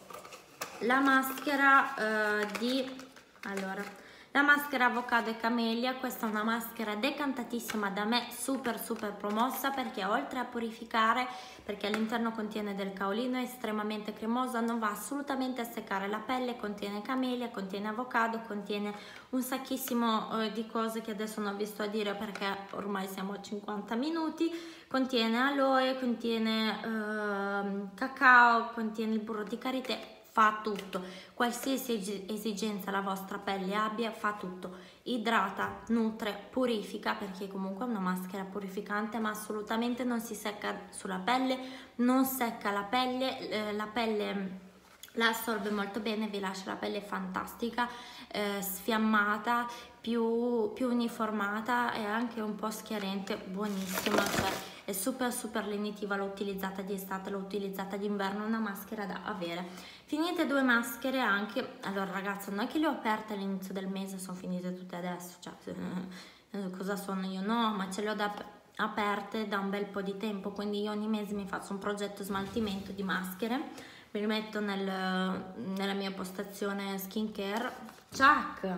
la maschera eh, di allora la maschera avocado e camellia. Questa è una maschera decantatissima da me, super super promossa, perché oltre a purificare, perché all'interno contiene del caolino, è estremamente cremosa, non va assolutamente a seccare la pelle, contiene camellia, contiene avocado, contiene un sacchissimo eh, di cose che adesso non vi sto a dire perché ormai siamo a cinquanta minuti. Contiene aloe, contiene eh, cacao, contiene il burro di karité. Fa tutto, qualsiasi esigenza la vostra pelle abbia, fa tutto, idrata, nutre, purifica, perché comunque è una maschera purificante, ma assolutamente non si secca sulla pelle, non secca la pelle, eh, la pelle la assorbe molto bene, vi lascia la pelle fantastica, eh, sfiammata, più, più uniformata e anche un po' schiarente, buonissima, cioè è super super lenitiva. L'ho utilizzata di estate, l'ho utilizzata d'inverno, una maschera da avere. Finite due maschere anche, allora ragazzi, non è che le ho aperte all'inizio del mese, sono finite tutte adesso, cioè eh, cosa sono io? No, ma ce le ho da aperte da un bel po' di tempo, quindi io ogni mese mi faccio un progetto smaltimento di maschere, mi rimetto nel, nella mia postazione skincare, ciac!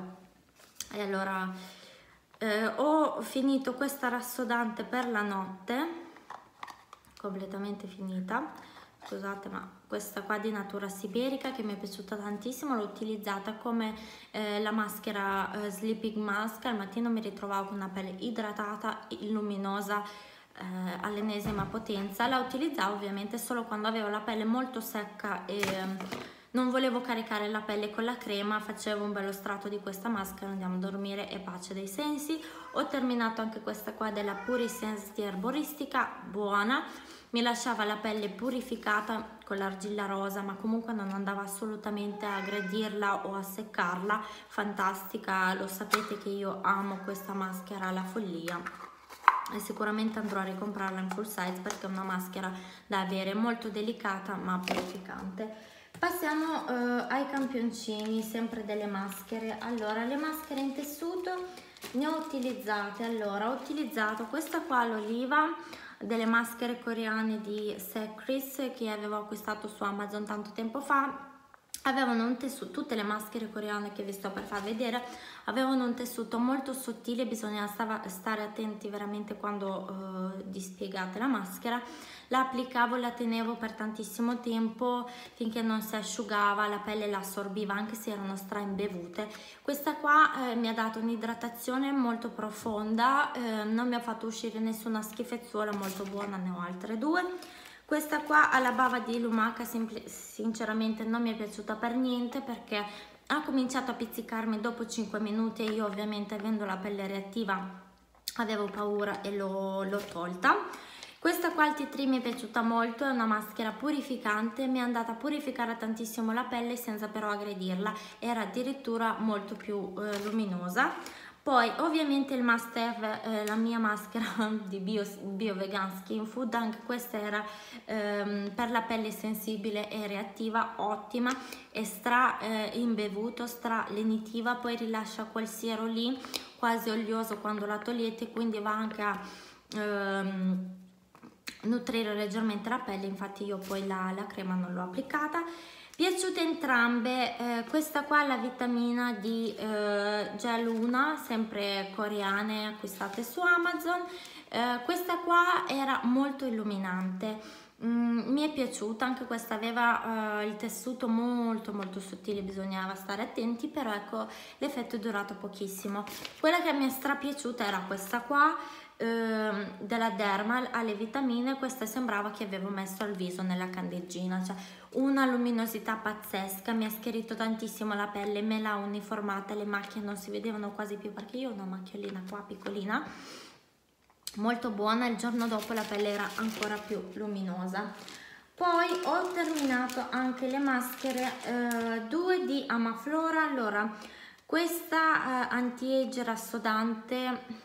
E allora eh, ho finito questa rassodante per la notte, completamente finita, scusate, ma questa qua di Natura Siberica che mi è piaciuta tantissimo, l'ho utilizzata come eh, la maschera eh, Sleeping Mask. Al mattino mi ritrovavo con una pelle idratata, luminosa, eh, all'ennesima potenza. La utilizzavo ovviamente solo quando avevo la pelle molto secca e eh, non volevo caricare la pelle con la crema, facevo un bello strato di questa maschera, andiamo a dormire e pace dei sensi. Ho terminato anche questa qua della Purisense di Erboristica, buona, mi lasciava la pelle purificata con l'argilla rosa, ma comunque non andava assolutamente a aggredirla o a seccarla, fantastica. Lo sapete che io amo questa maschera alla follia e sicuramente andrò a ricomprarla in full size perché è una maschera da avere, molto delicata ma purificante. Passiamo eh, ai campioncini, sempre delle maschere. Allora, le maschere in tessuto ne ho utilizzate. Allora, ho utilizzato questa qua, l'oliva, delle maschere coreane di Secris che avevo acquistato su Amazon tanto tempo fa. Avevano un tessuto, tutte le maschere coreane che vi sto per far vedere avevano un tessuto molto sottile, bisogna stare attenti veramente quando uh, dispiegate la maschera. La applicavo, la tenevo per tantissimo tempo finché non si asciugava, la pelle la assorbiva anche se erano straimbevute. Questa qua eh, mi ha dato un'idratazione molto profonda, eh, non mi ha fatto uscire nessuna schifezzuola, molto buona, ne ho altre due. Questa qua alla bava di Lumaca sinceramente non mi è piaciuta per niente perché ha cominciato a pizzicarmi dopo cinque minuti e io ovviamente avendo la pelle reattiva avevo paura e l'ho tolta. Questa qua al Tea Tree mi è piaciuta molto, è una maschera purificante, mi è andata a purificare tantissimo la pelle senza però aggredirla, era addirittura molto più eh, luminosa. Poi ovviamente il must have, eh, la mia maschera di Bio, Bio Vegan Skin Food, anche questa era ehm, per la pelle sensibile e reattiva, ottima, è stra eh, imbevuto, stra lenitiva, poi rilascia quel siero lì, quasi olioso quando la togliete, quindi va anche a ehm, nutrire leggermente la pelle, infatti io poi la, la crema non l'ho applicata. Piaciute entrambe, eh, questa qua è la vitamina di eh, Geluna, sempre coreane, acquistate su Amazon. Eh, questa qua era molto illuminante, mm, mi è piaciuta, anche questa aveva eh, il tessuto molto molto sottile, bisognava stare attenti, però ecco l'effetto è durato pochissimo. Quella che mi è strapiaciuta era questa qua, della Dermal, alle vitamine. Questa sembrava che avevo messo al viso nella candeggina, cioè una luminosità pazzesca, mi ha schiarito tantissimo la pelle, me l'ha uniformata, le macchie non si vedevano quasi più perché io ho una macchiolina qua piccolina, molto buona. Il giorno dopo la pelle era ancora più luminosa. Poi ho terminato anche le maschere, eh, due di Amaflora. Allora, questa eh, anti-age rassodante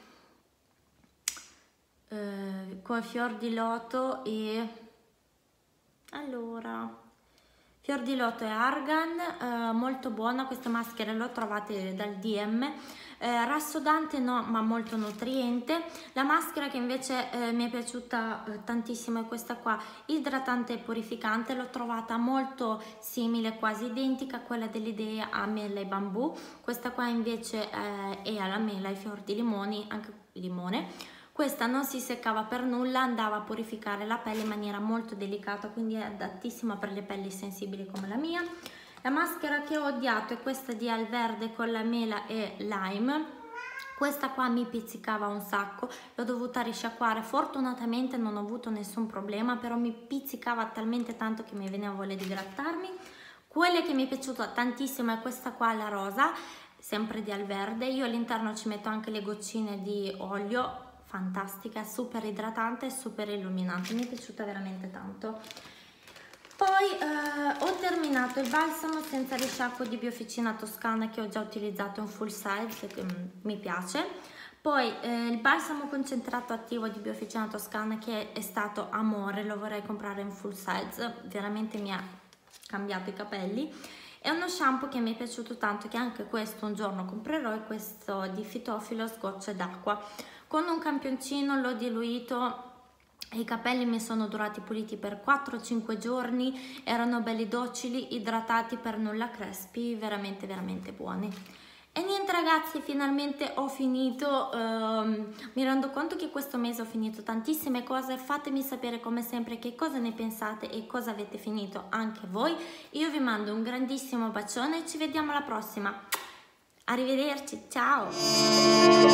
Eh, con fior di loto e allora fior di loto e argan, eh, molto buona. Queste maschere le ho trovate dal D M, eh, rassodante no, ma molto nutriente. La maschera che invece eh, mi è piaciuta eh, tantissimo è questa qua, idratante e purificante. L'ho trovata molto simile, quasi identica a quella dell'Idea a mela e bambù. Questa qua invece eh, è alla mela e fior di limoni, anche limone. Questa non si seccava per nulla, andava a purificare la pelle in maniera molto delicata, quindi è adattissima per le pelli sensibili come la mia. La maschera che ho odiato è questa di Alverde con la mela e lime. Questa qua mi pizzicava un sacco, l'ho dovuta risciacquare, fortunatamente non ho avuto nessun problema, però mi pizzicava talmente tanto che mi veniva voglia di grattarmi. Quella che mi è piaciuta tantissimo è questa qua, la rosa, sempre di Alverde. Io all'interno ci metto anche le goccine di olio, fantastica, super idratante e super illuminante, mi è piaciuta veramente tanto. Poi eh, ho terminato il balsamo senza risciacquo di Biofficina Toscana, che ho già utilizzato in full size, che mi piace. Poi eh, il balsamo concentrato attivo di Biofficina Toscana, che è stato amore, lo vorrei comprare in full size, veramente mi ha cambiato i capelli. È uno shampoo che mi è piaciuto tanto, che anche questo un giorno comprerò, è questo di Phytophilus gocce d'acqua. Con un campioncino l'ho diluito e i capelli mi sono durati puliti per quattro cinque giorni, erano belli docili, idratati, per nulla crespi, veramente veramente buoni. E niente ragazzi, finalmente ho finito, um, mi rendo conto che questo mese ho finito tantissime cose. Fatemi sapere come sempre che cosa ne pensate e cosa avete finito anche voi. Io vi mando un grandissimo bacione e ci vediamo alla prossima. Arrivederci, ciao!